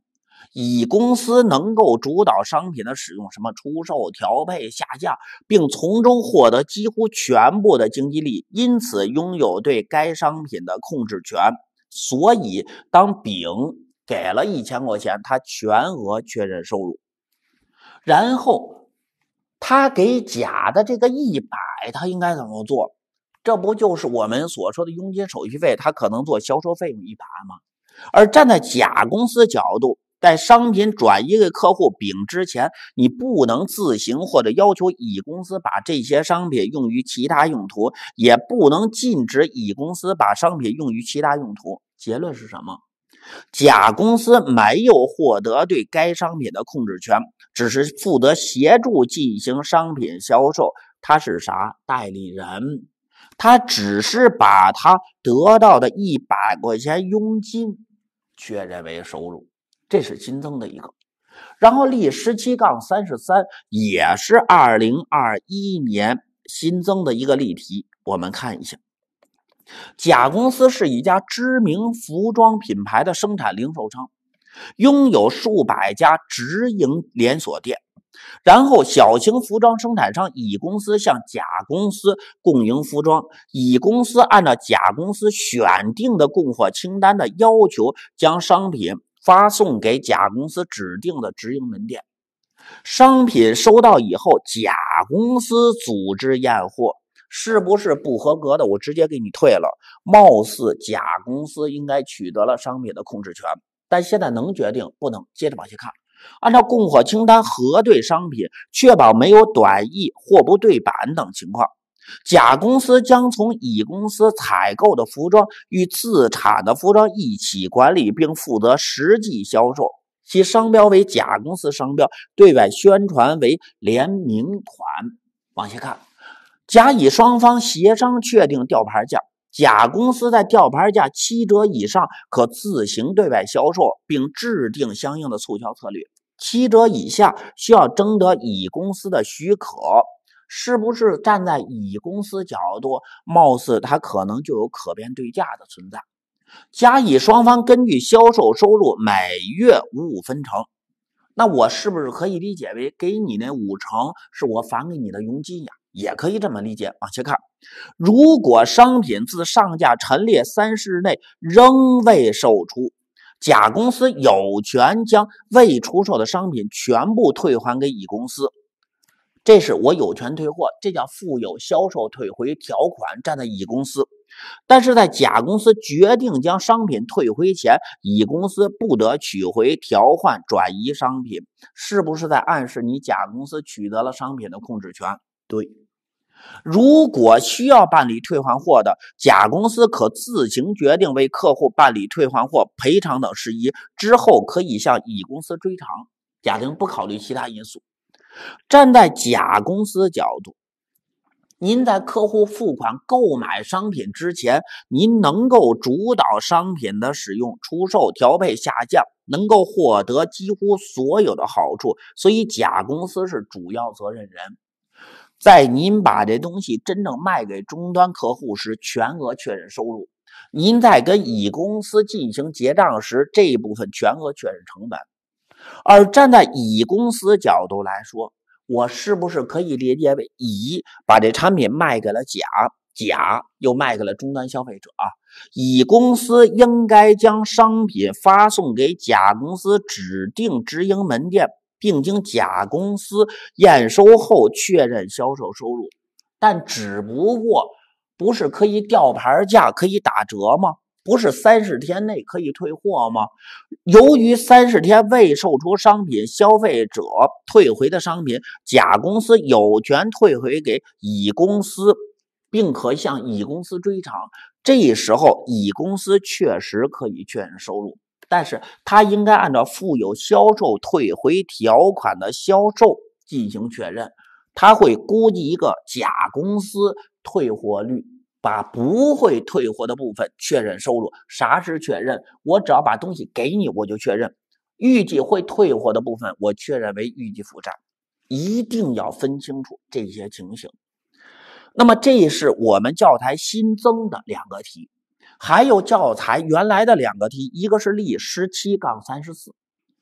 乙公司能够主导商品的使用，什么出售、调配、下架，并从中获得几乎全部的经济利益，因此拥有对该商品的控制权。所以当丙给了一千块钱，他全额确认收入。然后他给甲的这个一百，他应该怎么做？这不就是我们所说的佣金手续费，他可能做销售费用一百吗？而站在甲公司角度，在商品转移给客户丙之前，你不能自行或者要求乙公司把这些商品用于其他用途，也不能禁止乙公司把商品用于其他用途。结论是什么？甲公司没有获得对该商品的控制权，只是负责协助进行商品销售。他是啥？代理人。他只是把他得到的一百块钱佣金确认为收入，这是新增的一个。然后例 十七杠三十三 也是二零二一年新增的一个例题，我们看一下。甲公司是一家知名服装品牌的生产零售商，拥有数百家直营连锁店。然后小型服装生产商乙公司向甲公司供应服装，乙公司按照甲公司选定的供货清单的要求，将商品发送给甲公司指定的直营门店。商品收到以后，甲公司组织验货，是不是不合格的我直接给你退了。貌似甲公司应该取得了商品的控制权，但现在能决定不能？接着往下看，按照供货清单核对商品，确保没有短译、货不对版等情况。甲公司将从乙公司采购的服装与自产的服装一起管理，并负责实际销售，其商标为甲公司商标，对外宣传为联名款。往下看，甲乙双方协商确定吊牌价，甲公司在吊牌价七折以上可自行对外销售，并制定相应的促销策略。七折以下需要征得乙公司的许可。是不是站在乙公司角度，貌似它可能就有可变对价的存在？甲乙双方根据销售收入每月五五分成，那我是不是可以理解为给你那五成是我返给你的佣金呀？也可以这么理解。往下看，如果商品自上架陈列三十日内仍未售出，甲公司有权将未出售的商品全部退还给乙公司。这是我有权退货，这叫附有销售退回条款，站在乙公司。但是在甲公司决定将商品退回前，乙公司不得取回、调换、转移商品，是不是在暗示你甲公司取得了商品的控制权？对。如果需要办理退还货的，甲公司可自行决定为客户办理退还货、赔偿等事宜，之后可以向乙公司追偿。甲公司不考虑其他因素。站在甲公司角度，您在客户付款购买商品之前，您能够主导商品的使用、出售、调配、下架，能够获得几乎所有的好处，所以甲公司是主要责任人。在您把这东西真正卖给终端客户时，全额确认收入。您在跟乙公司进行结账时，这一部分全额确认成本。而站在乙公司角度来说，我是不是可以理解为乙把这产品卖给了甲，甲又卖给了终端消费者啊？乙公司应该将商品发送给甲公司指定直营门店，并经甲公司验收后确认销售收入。但只不过不是可以吊牌价可以打折吗？不是三十天内可以退货吗？由于三十天未售出商品，消费者退回的商品，甲公司有权退回给乙公司，并可向乙公司追偿。这时候，乙公司确实可以确认收入，但是他应该按照附有销售退回条款的销售进行确认。他会估计一个甲公司退货率，把不会退货的部分确认收入。啥是确认？我只要把东西给你，我就确认。预计会退货的部分，我确认为预计负债。一定要分清楚这些情形。那么这是我们教材新增的两个题，还有教材原来的两个题，一个是例 十七杠三十四，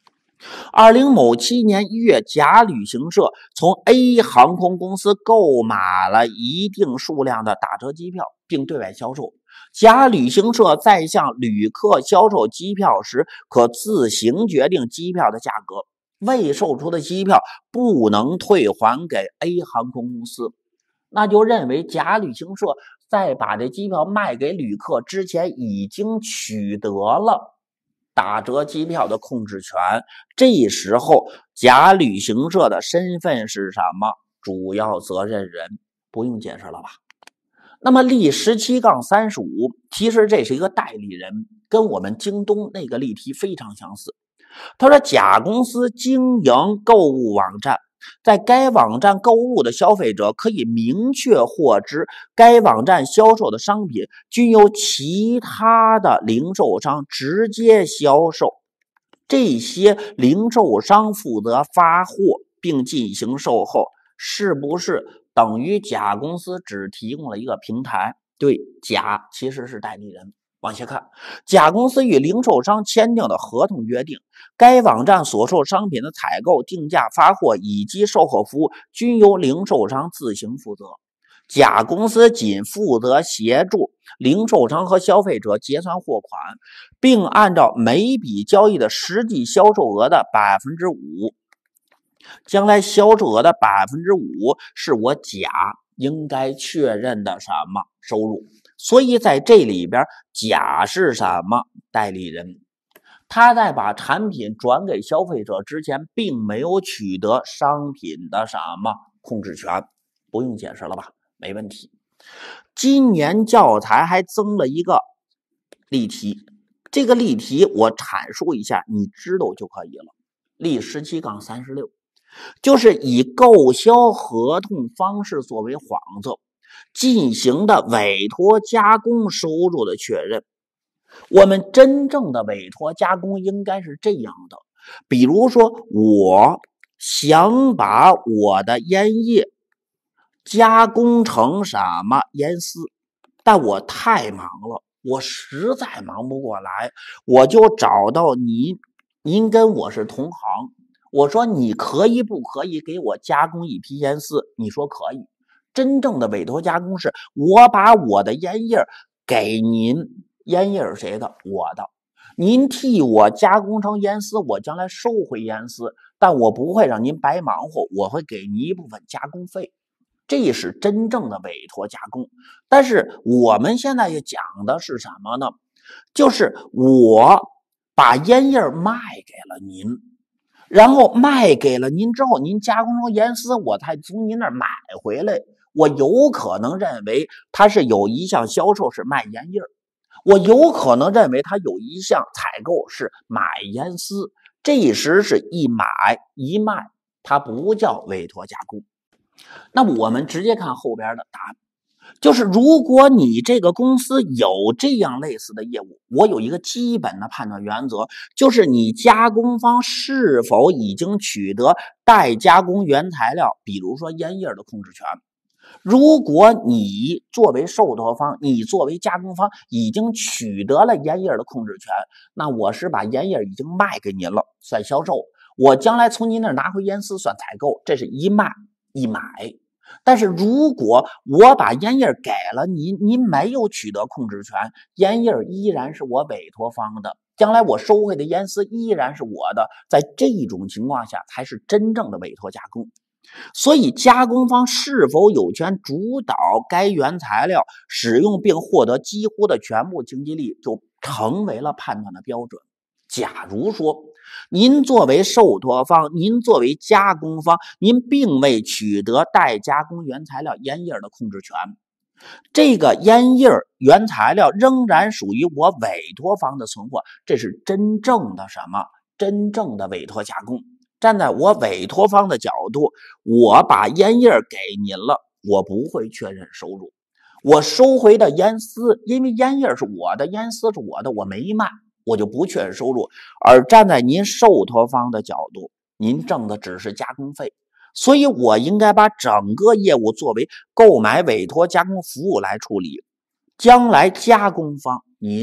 二零某七年一月，甲旅行社从 A 航空公司购买了一定数量的打折机票，并对外销售。甲旅行社在向旅客销售机票时，可自行决定机票的价格。未售出的机票不能退还给 A 航空公司，那就认为甲旅行社在把这机票卖给旅客之前，已经取得了打折机票的控制权。这时候甲旅行社的身份是什么？主要责任人，不用解释了吧？那么例 十七杠三十五， 其实这是一个代理人，跟我们京东那个例题非常相似。他说甲公司经营购物网站，在该网站购物的消费者可以明确获知该网站销售的商品均由其他的零售商直接销售，这些零售商负责发货并进行售后，是不是等于甲公司只提供了一个平台？对，甲其实是代理人。往下看，甲公司与零售商签订的合同约定，该网站所售商品的采购、定价、发货以及售后服务均由零售商自行负责。甲公司仅负责协助零售商和消费者结算货款，并按照每笔交易的实际销售额的 百分之五， 将来销售额的 百分之五 是我甲应该确认的什么收入。所以在这里边，甲是什么？代理人。他在把产品转给消费者之前，并没有取得商品的什么控制权，不用解释了吧？没问题。今年教材还增了一个例题，这个例题我阐述一下，你知道就可以了。例 十七杠三十六， 就是以购销合同方式作为幌子进行的委托加工收入的确认。我们真正的委托加工应该是这样的，比如说我想把我的烟叶加工成什么烟丝，但我太忙了，我实在忙不过来，我就找到您，您跟我是同行，我说你可以不可以给我加工一批烟丝？你说可以。真正的委托加工是我把我的烟叶给您，烟叶是谁的？我的。您替我加工成烟丝，我将来收回烟丝，但我不会让您白忙活，我会给您一部分加工费。这是真正的委托加工。但是我们现在也讲的是什么呢？就是我把烟叶卖给了您，然后卖给了您之后，您加工成烟丝，我才从您那儿买回来。我有可能认为他是有一项销售是卖烟叶，我有可能认为他有一项采购是买烟丝，这时是一买一卖，它不叫委托加工。那我们直接看后边的答案，就是如果你这个公司有这样类似的业务，我有一个基本的判断原则，就是你加工方是否已经取得待加工原材料，比如说烟叶的控制权。如果你作为受托方，你作为加工方已经取得了烟叶的控制权，那我是把烟叶已经卖给您了，算销售。我将来从您那儿拿回烟丝算采购，这是一卖一买。但是如果我把烟叶给了您，您没有取得控制权，烟叶依然是我委托方的，将来我收回的烟丝依然是我的，在这种情况下才是真正的委托加工。所以加工方是否有权主导该原材料使用并获得几乎的全部经济利，就成为了判断的标准。假如说您作为受托方，您作为加工方，您并未取得待加工原材料烟叶的控制权，这个烟叶原材料仍然属于我委托方的存货，这是真正的什么？真正的委托加工。站在我委托方的角度，我把烟叶给您了，我不会确认收入。我收回的烟丝，因为烟叶是我的，烟丝是我的，我没卖，我就不确认收入。而站在您受托方的角度，您挣的只是加工费，所以我应该把整个业务作为购买委托加工服务来处理。将来加工方您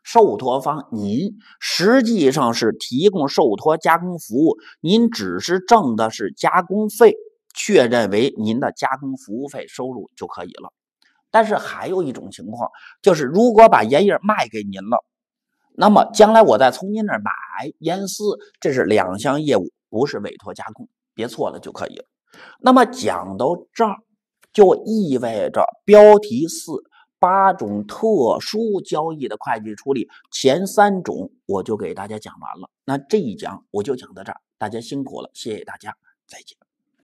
受托方您实际上是提供受托加工服务，您只是挣的是加工费，确认为您的加工服务费收入就可以了。但是还有一种情况，就是如果把盐叶卖给您了，那么将来我再从您那儿买盐丝，这是两项业务，不是委托加工，别错了就可以了。那么讲到这儿，就意味着标题四八种特殊交易的会计处理，前三种我就给大家讲完了。那这一讲我就讲到这儿，大家辛苦了，谢谢大家，再见。